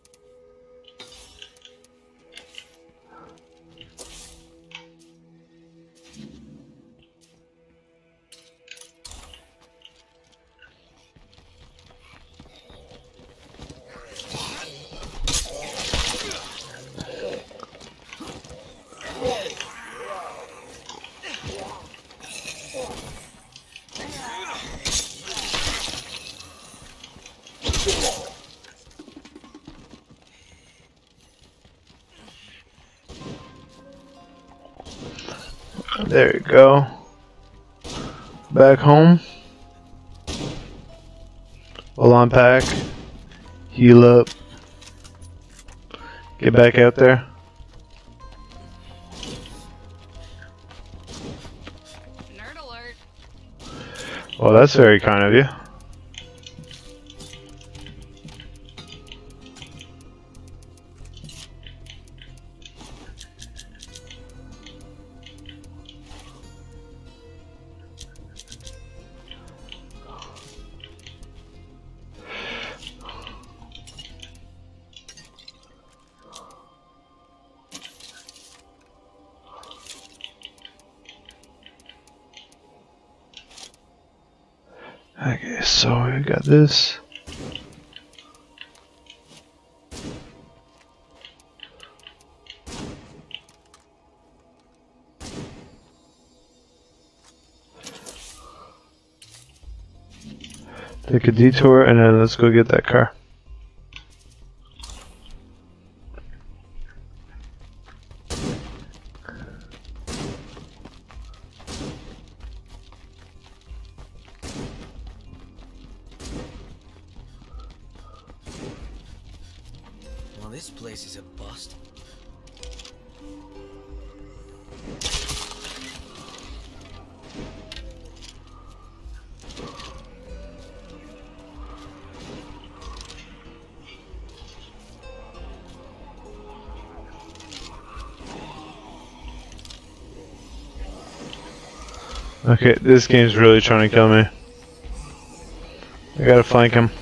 There you go. Back home. We'll unpack. Heal up. Get back out there. Nerd alert. Well, that's very kind of you. Okay, so we got this. Take a detour and then let's go get that car. Well, this place is a bust. Okay, this game's really trying to kill me. I gotta flank him.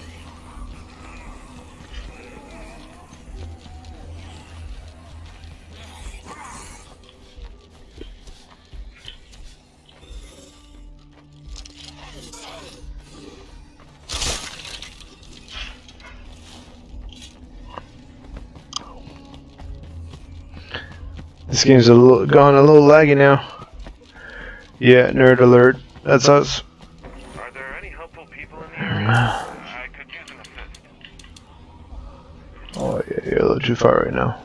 This game's a little, gone a little laggy now. Yeah, nerd alert. That's us. Are there any helpful people in the area? I could use an assist. Oh yeah, you're a little too far right now.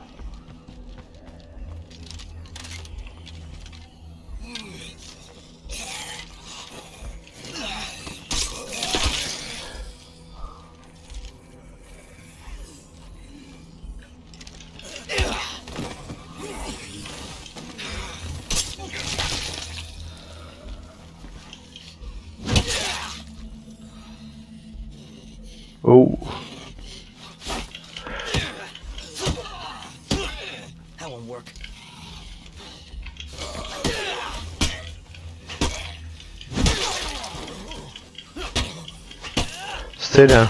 Oh. That won't work. Stay down.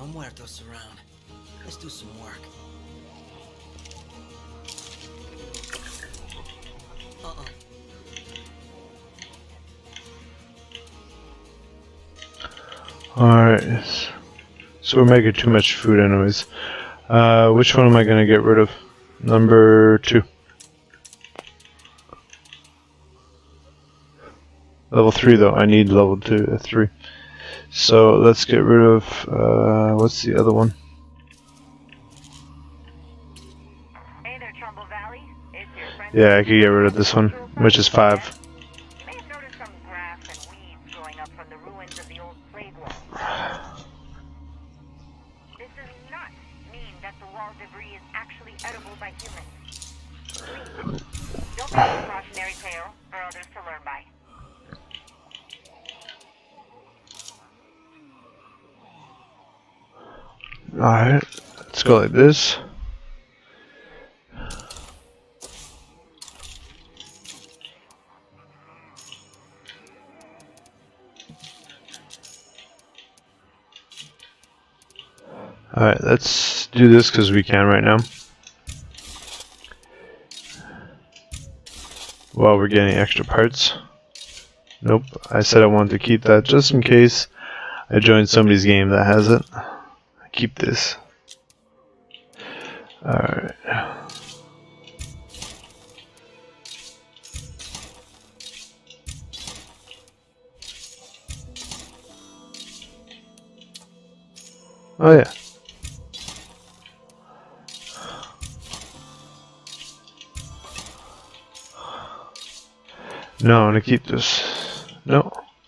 no muertos around. Let's do some work. Uh-uh. Alright. So we're making too much food anyways. Uh, which one am I gonna get rid of? Number two. Level three though, I need level two, uh, three. So let's get rid of, uh, what's the other one? Hey there, Trumbull Valley. It's your friend. Yeah, I could get rid of this one, which is five. You may have noticed some grass and weeds growing up from the ruins of the old plague wall. This does not mean that the wall debris is actually edible by humans. Please, don't be a precautionary tale for others to learn by. Alright, let's go like this. Alright, let's do this because we can right now. While we're getting extra parts. Nope, I said I wanted to keep that just in case I join somebody's game that has it. Keep this. Alright. Oh yeah. No, I'm gonna keep this. No.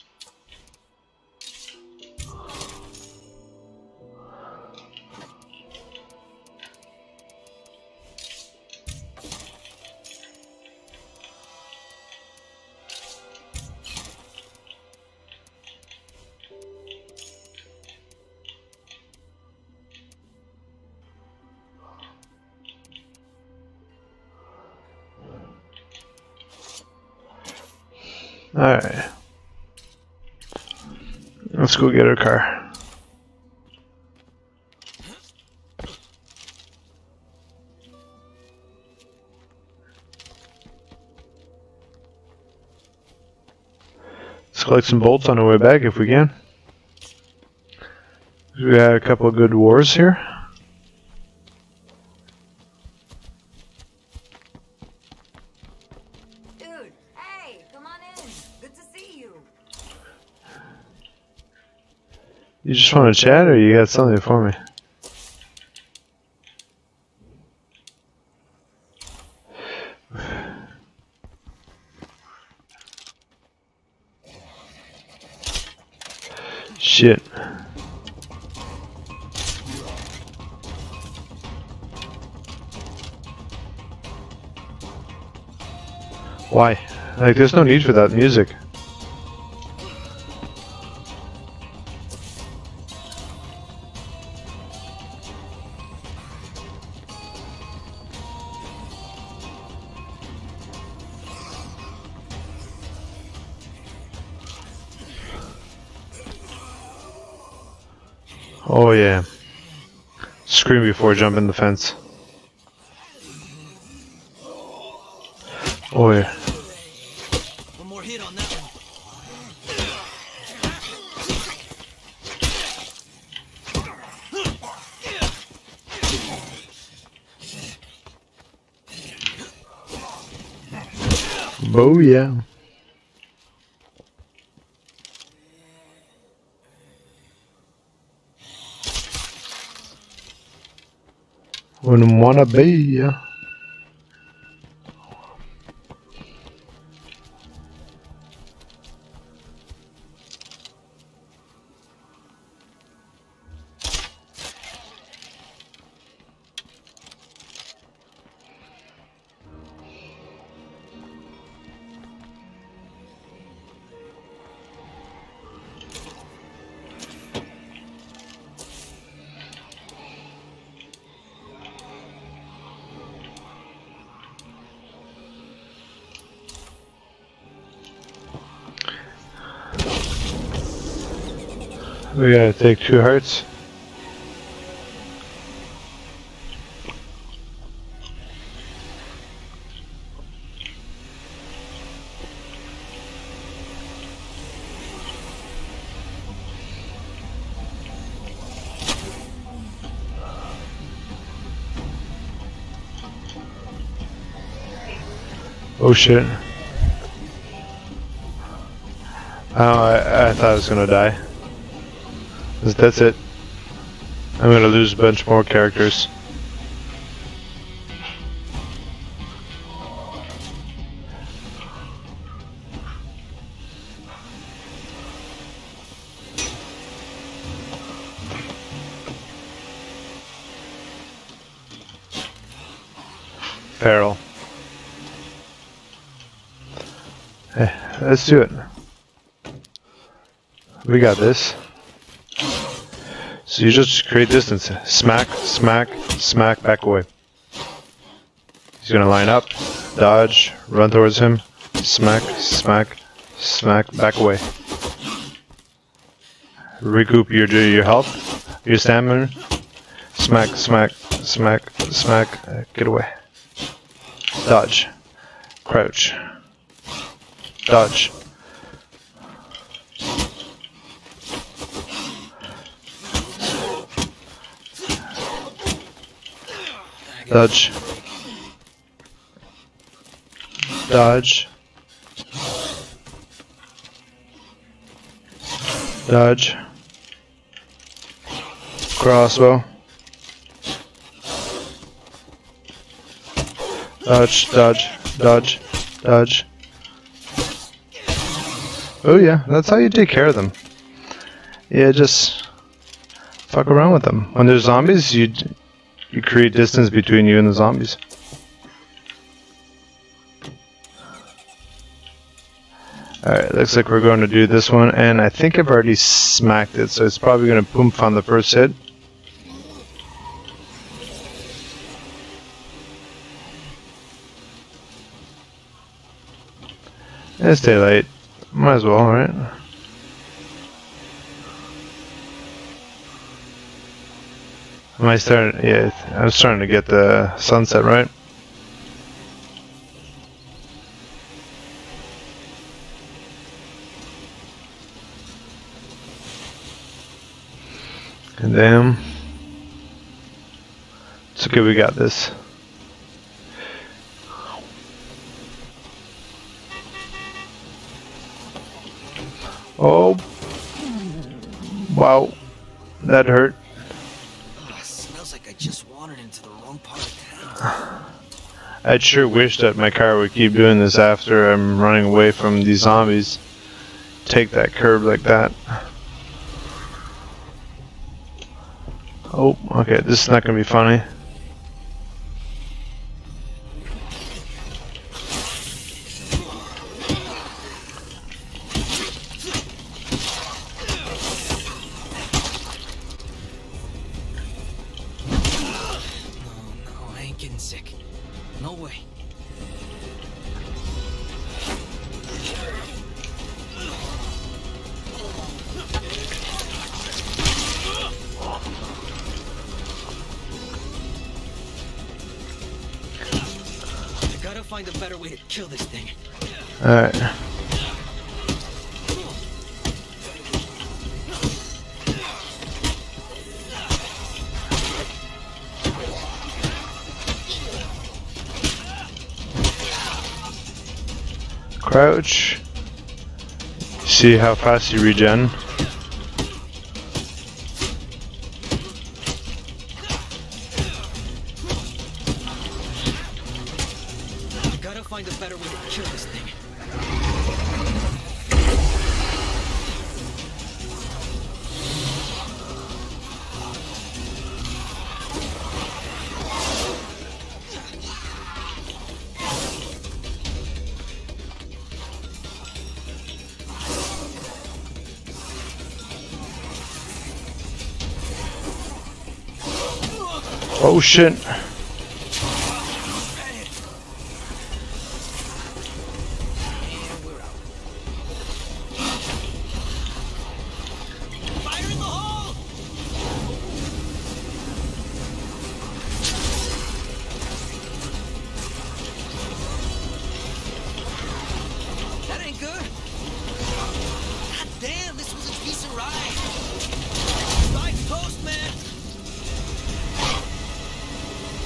Alright. Let's go get our car. Let's collect some bolts on our way back if we can. We had a couple of good wars here. You just want to chat, or you got something for me? Shit. Why? Like, there's no need for that music. Oh yeah. Scream before jumping the fence. Oh yeah. One more hit on that one. Oh yeah. Wouldn't wanna be. We gotta take two hearts. Oh shit. Oh, I, I thought I was gonna die. That's it. I'm gonna lose a bunch more characters. Peril. Hey, let's do it. We got this. So you just create distance. Smack, smack, smack, back away. He's gonna line up, dodge, run towards him, smack, smack, smack, back away. Recoup your your health, your stamina. Smack, smack, smack, smack, uh, get away. Dodge, crouch, dodge. Dodge. Dodge. Dodge. Crossbow. Dodge, dodge, dodge, dodge. Oh yeah, that's how you take care of them. Yeah, just fuck around with them. When there's zombies, you you create distance between you and the zombies. Alright, looks like we're going to do this one, and I think I've already smacked it, so it's probably going to poof on the first hit. It's daylight. Might as well, right? Am I starting? Yeah, I was trying to get the sunset right. And damn. It's okay, we got this. Oh. Wow. That hurt. Oh, smells like I just wandered into the wrong part of town. I'd sure wish that my car would keep doing this after I'm running away from these zombies. Take that curb like that. Oh, okay, this is not gonna be funny. No, no, I ain't getting sick. No way. I gotta find a better way to kill this thing. Alright. Crouch. See how fast you regen. Gotta find a better way to kill this thing. Oh shit. That ain't good. God damn, this was a decent ride. Right post, man.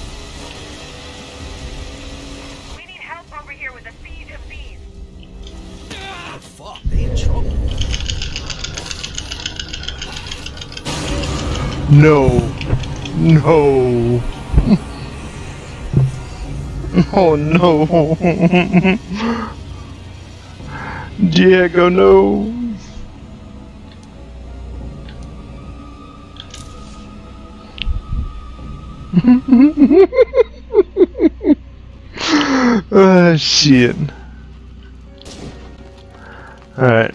No. No. Oh no. Diego, no. Ah, shit. Alright.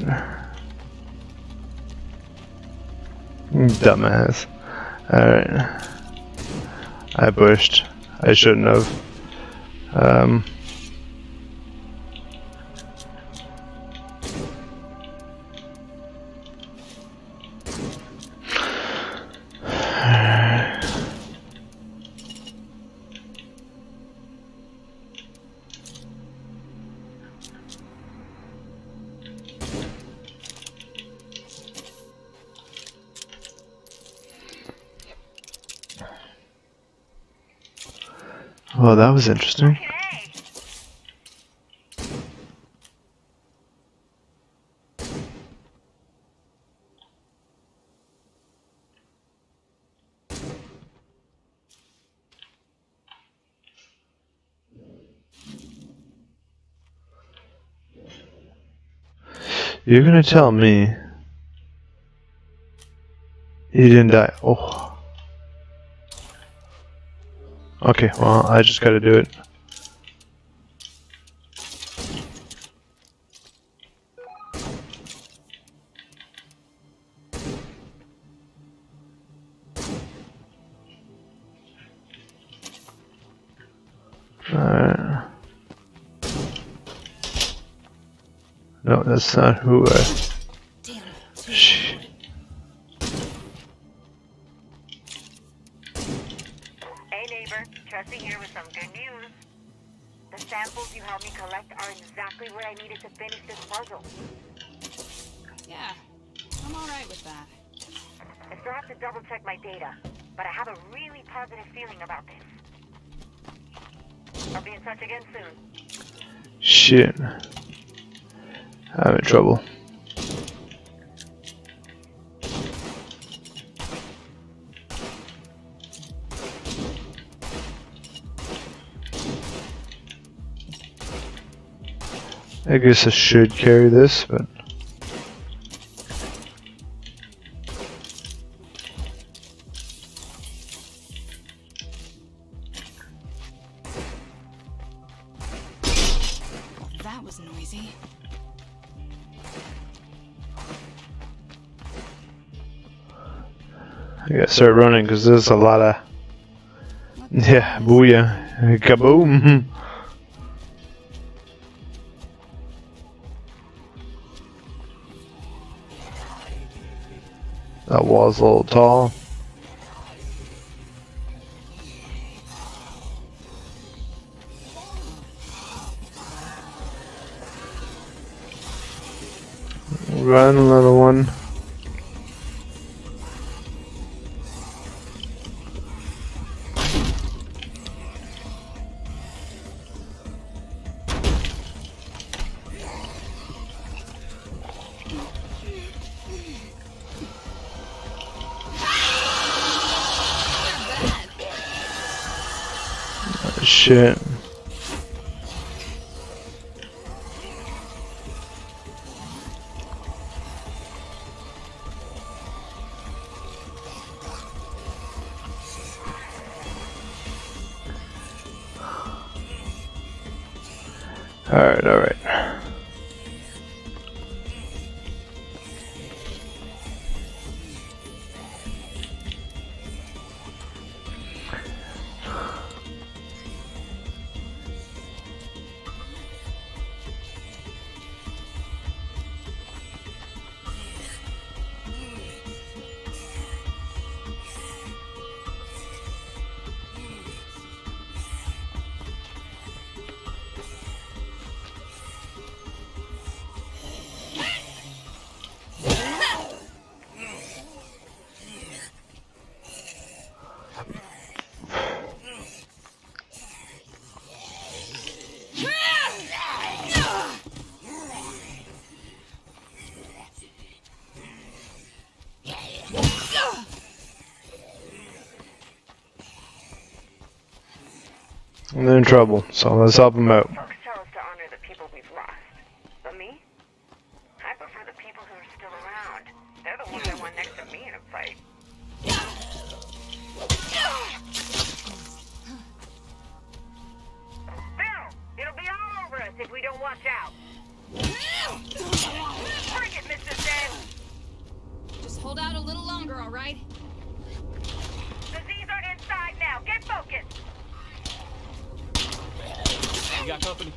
Dumbass. Alright. I pushed. I shouldn't have. Um. Well, that was interesting. Okay. You're gonna tell me he didn't die. Oh. Okay, well, I just gotta do it. Alright. No, that's not who I... Damn. Shh. Hey neighbor, Trusty here with some good news. The samples you helped me collect are exactly what I needed to finish this puzzle. Yeah, I'm alright with that. I still have to double check my data, but I have a really positive feeling about this. I'll be in touch again soon. Shit. I'm in trouble. I guess I should carry this, but... That was noisy. I gotta start running because there's a lot of... Yeah, booyah. Kaboom! That wall's a little tall. Run, little one. Shit. Alright, alright. They're in trouble, so let's help them out. Folks tell us to honor the people we've lost. But me? I prefer the people who are still around. They're the ones that went next to me in a fight. Phil! It'll be all over us if we don't watch out. Bring it, Mister Sam! Just hold out a little longer, all right? The Z's are inside now. Get focused! You got company.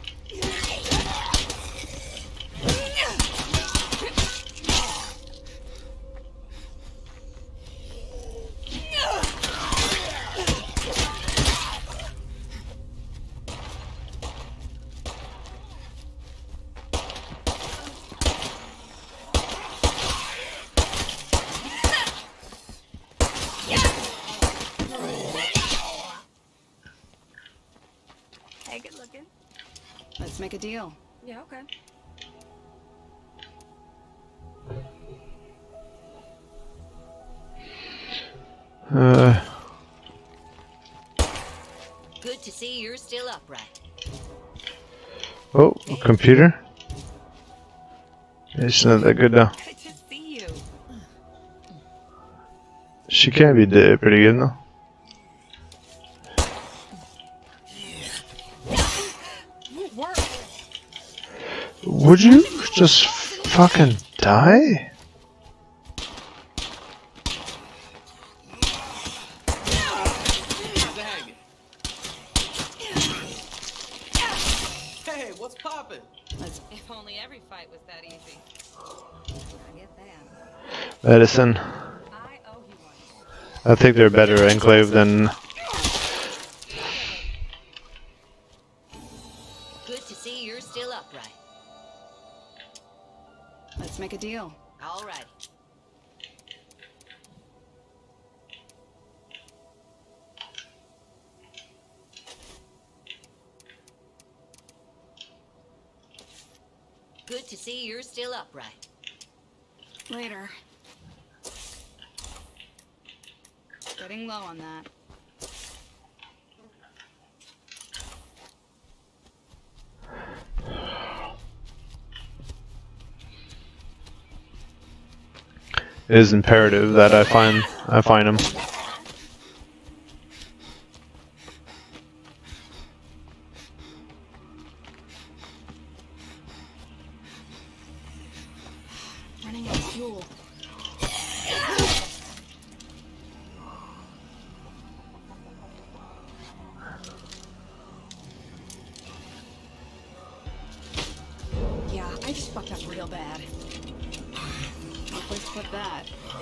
Hey, good looking. Let's make a deal. Yeah, okay. Uh, Good to see you're still upright. oh, computer. It's not that good now. Good to see you. She can be dead pretty good though. Won't work. Would you just fucking die? Dang. Hey, what's poppin'? If only every fight was that easy. I get that. Medicine. I owe you one. I think they're better enclave than. Good to see you're still upright. Let's make a deal. All right. Good to see you're still upright. Later. Getting low on that. It is imperative that I find I find him. Running out of fuel. Yeah, I just fucked up real bad. No place to put that.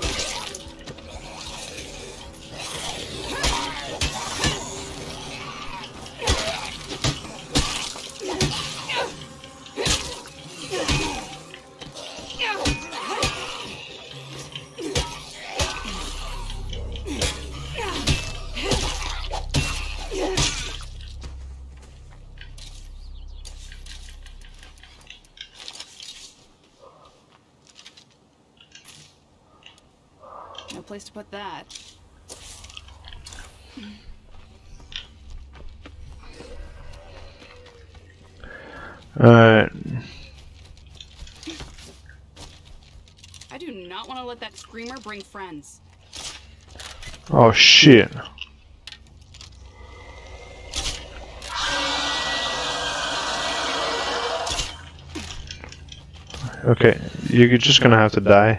No place to put that. Alright. I do not want to let that screamer bring friends. Oh shit. Okay, you're just gonna have to die.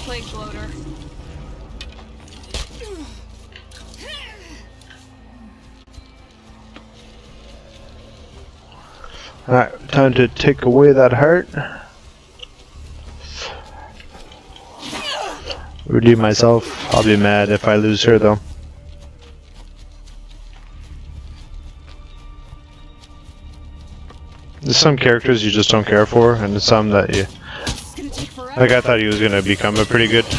plague bloater. Alright, time to take away that heart. Redeem myself. I'll be mad if I lose her though. There's some characters you just don't care for, and some that you... Like, I thought he was gonna become a pretty good...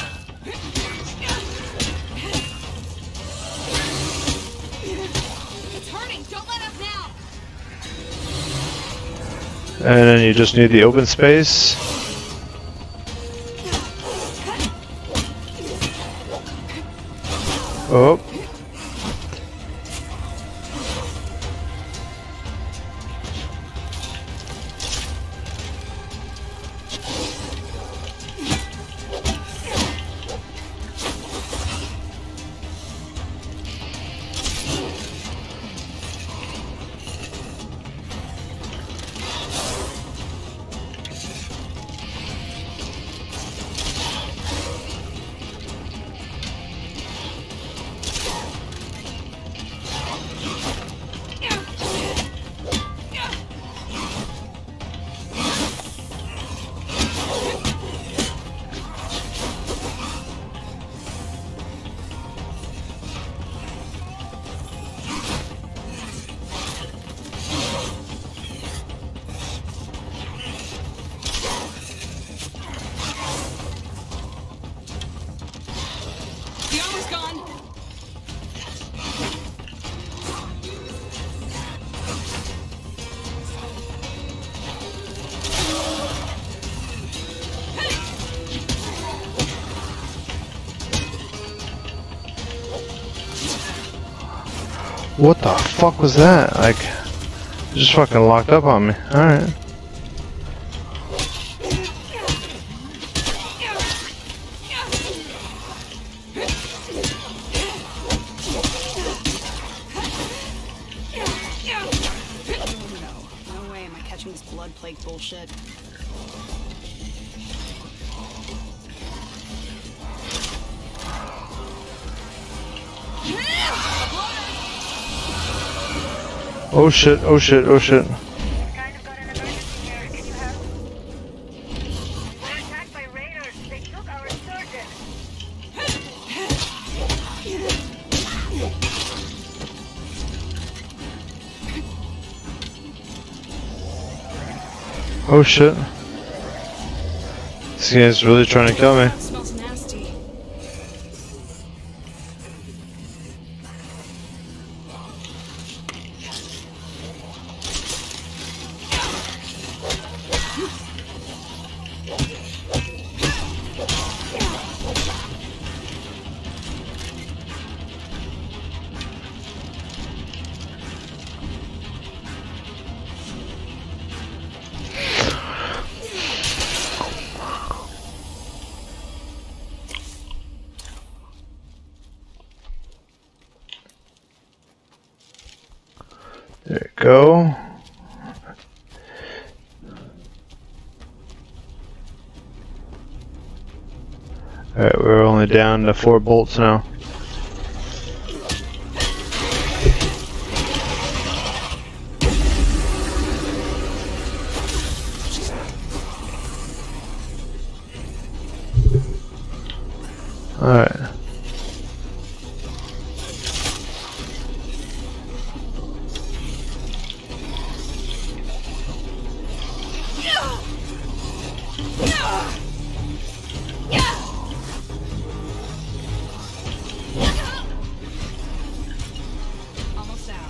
It's hurting. Don't let up now. And then you just need the open space. Oh. The armor's gone. What the fuck was that? Like, it just fucking locked up on me. Alright. No way am I catching this blood plague bullshit. Oh shit, oh shit, oh shit. Kind of got an emergency here. Can you help? We're attacked by raiders. They took our surgeon. Oh shit. This guy's really trying to kill me. That smells nasty. There you go. Alright, we're only down to four bolts now. Alright. Almost out.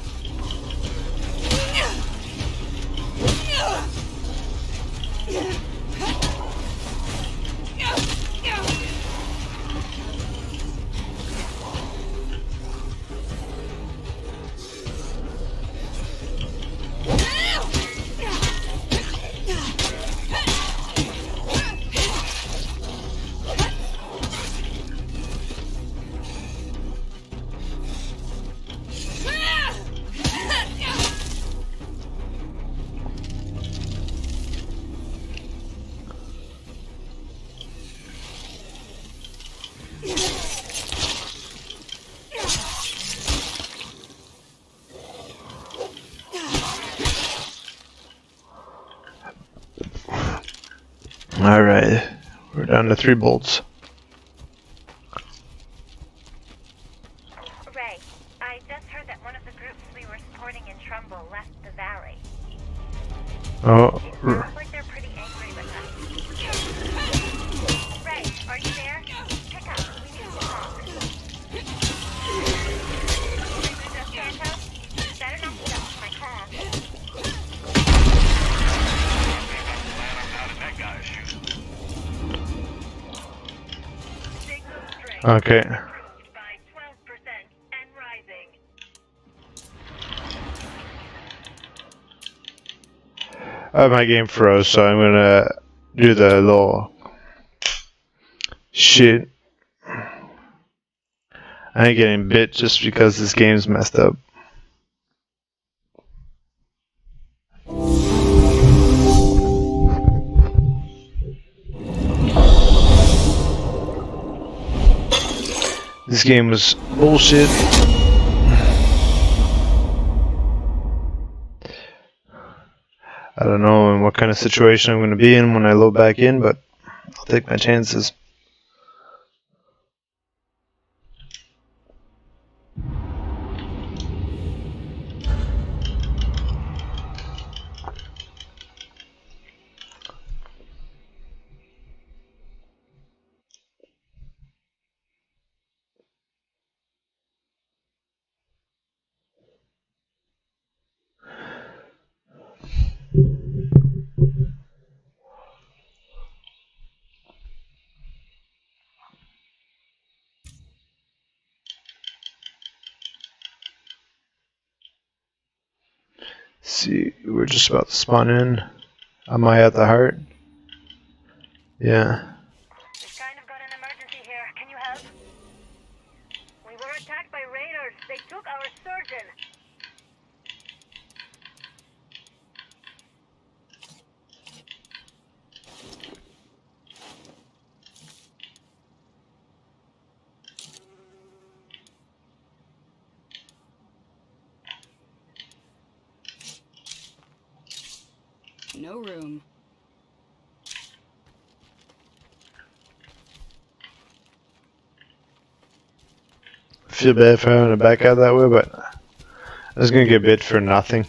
Alright, we're down to three bolts. Ray, I just heard that one of the groups we were supporting in Trumbull left the valley. Oh, It r- sounds like they're pretty angry with us. Ray, are you there? Pick up. We need to talk. Santo, better not be up to my car. How did that guy shoot? Signal strength okay. improved by twelve percent and rising. Uh, my game froze, so I'm gonna do the little shit. I ain't getting bit just because this game's messed up. This game was bullshit. I don't know in what kind of situation I'm going to be in when I load back in, but I'll take my chances. See, we're just about to spawn in. Am I at the heart? Yeah. We've kind of got an emergency here. Can you help? We were attacked by raiders. They took our surgeon. No room. I feel bad for having to back out that way, but I was gonna get bit for nothing.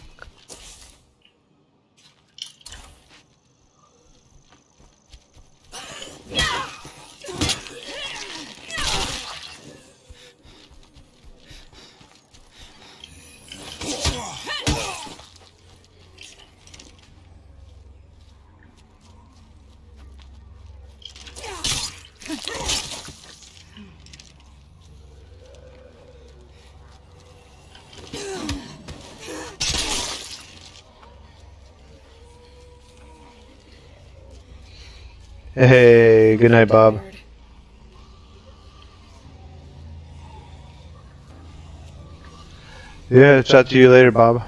Hey, good night, Bob. Yeah, chat to you later, Bob.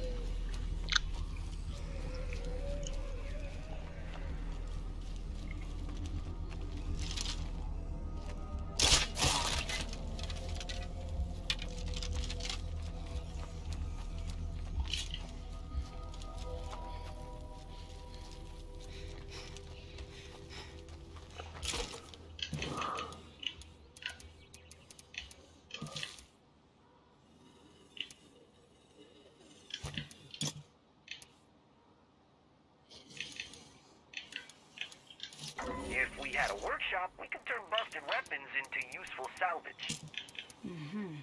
If we had a workshop, we could turn busted weapons into useful salvage. Mm-hmm.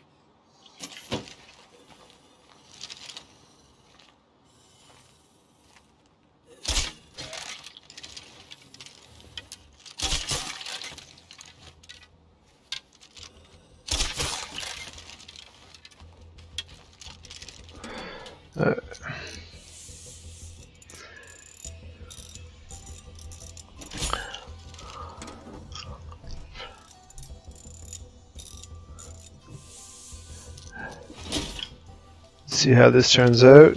Uh, see how this turns out.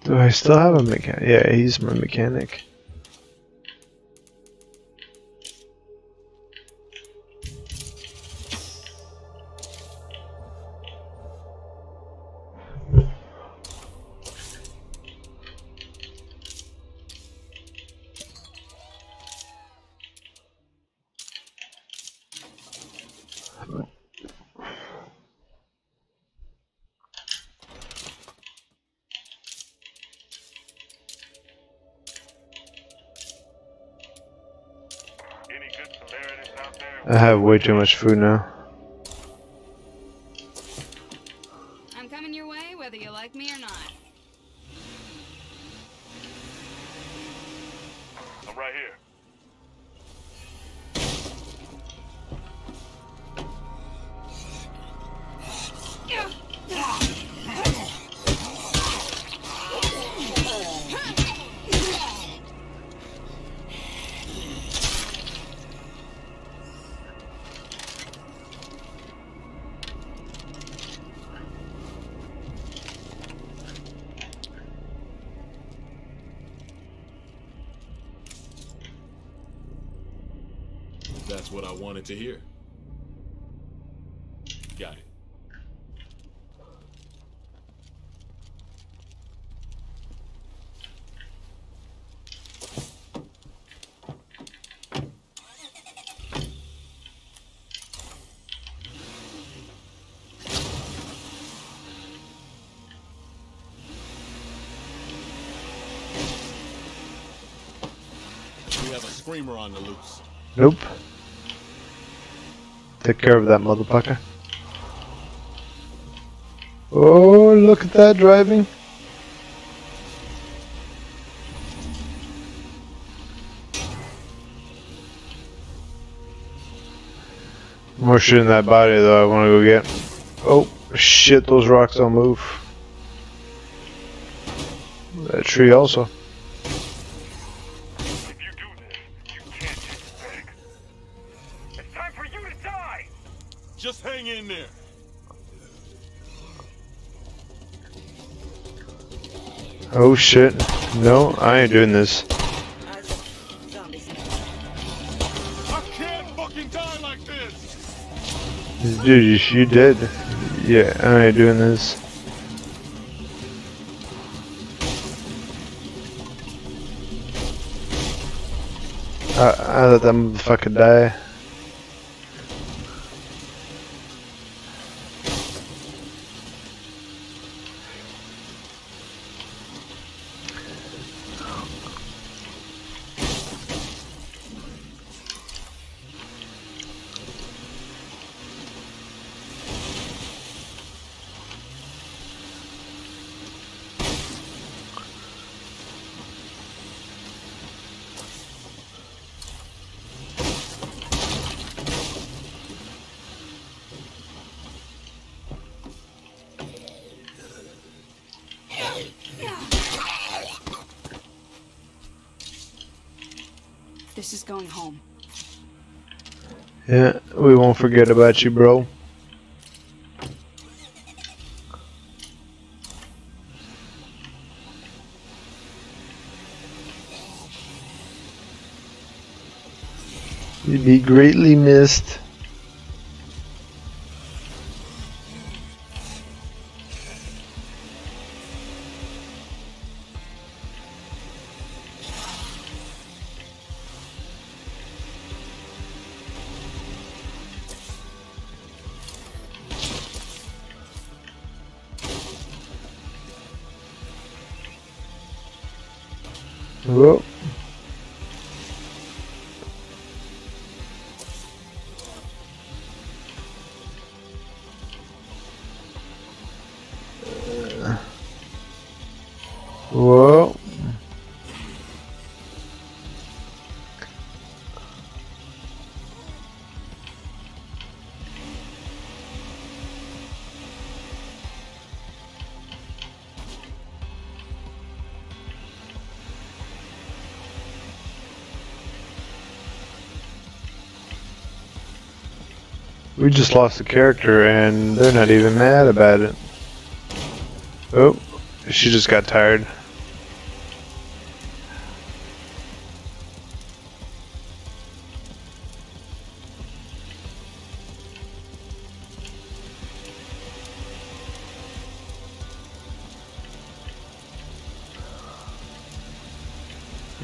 Do I still have a mechanic? Yeah, he's my mechanic. I have way too much food now. I'm coming your way, whether you like me or not. I'm right here. That's what I wanted to hear. Got it. We have a screamer on the loose. Nope. Take care of that motherfucker. Oh, look at that driving. More shit in that body though I want to go get. Oh, shit, those rocks don't move. That tree also. Just hang in there. Oh shit. No, I ain't doing this. I can't fucking die like this. Dude, you, you did. Yeah, I ain't doing this. I, I let that motherfucker die. This is going home. Yeah, we won't forget about you, bro. You'd be greatly missed. Whoa. Uh, whoa. We just lost a character and they're not even mad about it. Oh, she just got tired.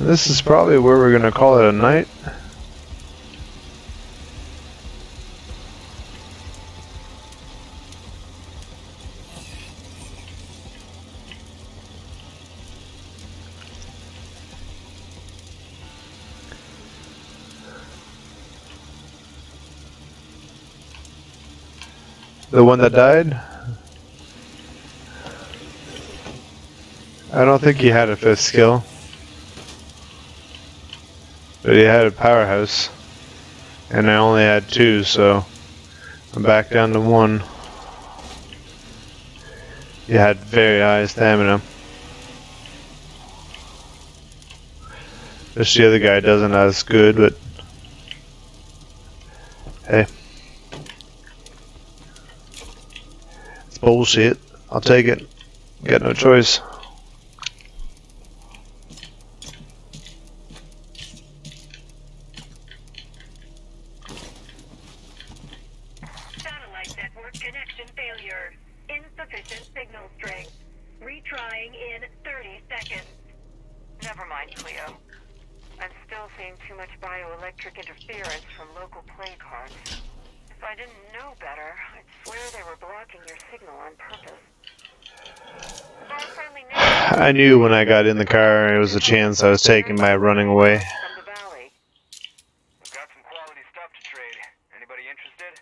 This is probably where we're gonna call it a night. The one that died? I don't think he had a fifth skill. But he had a powerhouse. And I only had two, so I'm back down to one. He had very high stamina. This the other guy doesn't as good, but hey. It's bullshit. I'll take it. Got no choice. Satellite network connection failure. Insufficient signal strength. Retrying in thirty seconds. Never mind, Cleo. I'm still seeing too much bioelectric interference from local play cards. If I didn't know better, I'd swear they were blocking your signal on purpose. Our friendly neighbor I knew when I got in the car it was a chance I was taking by running away. from the valley. We've got some quality stuff to trade. Anybody interested?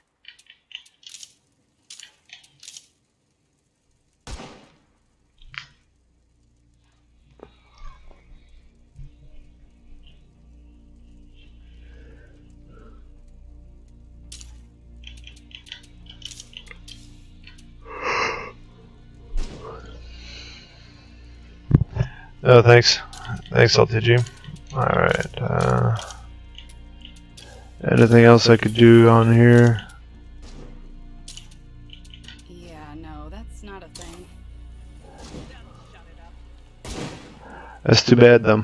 Oh, thanks. Thanks, L T G. Alright, uh... anything else I could do on here? Yeah, no, that's not a thing. That's too bad, though.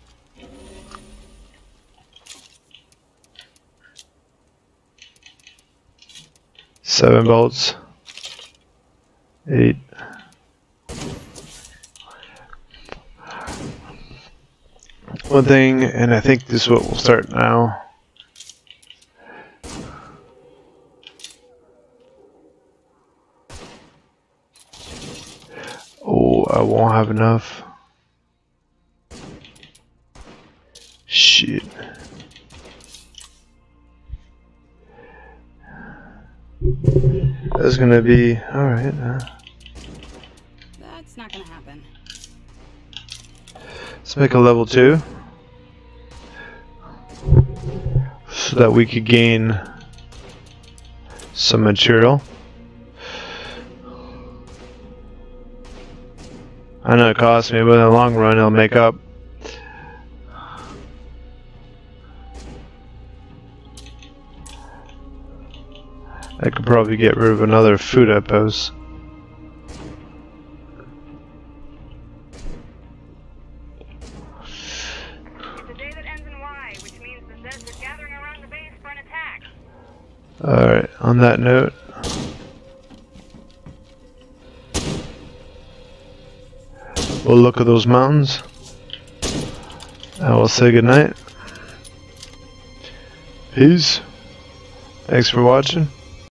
Seven bolts. Eight. One thing, and I think this is what we'll start now. Oh, I won't have enough. Shit. That's gonna be alright. Uh, That's not gonna happen. let's make a level two so that we could gain some material. I know it costs me, but in the long run it'll make up. I could probably get rid of another food outpost. It's a day that ends in Y, which means the Zeds are gathering around the base for an attack. Alright, on that note, we'll look at those mountains and we'll say goodnight. Peace. Thanks for watching.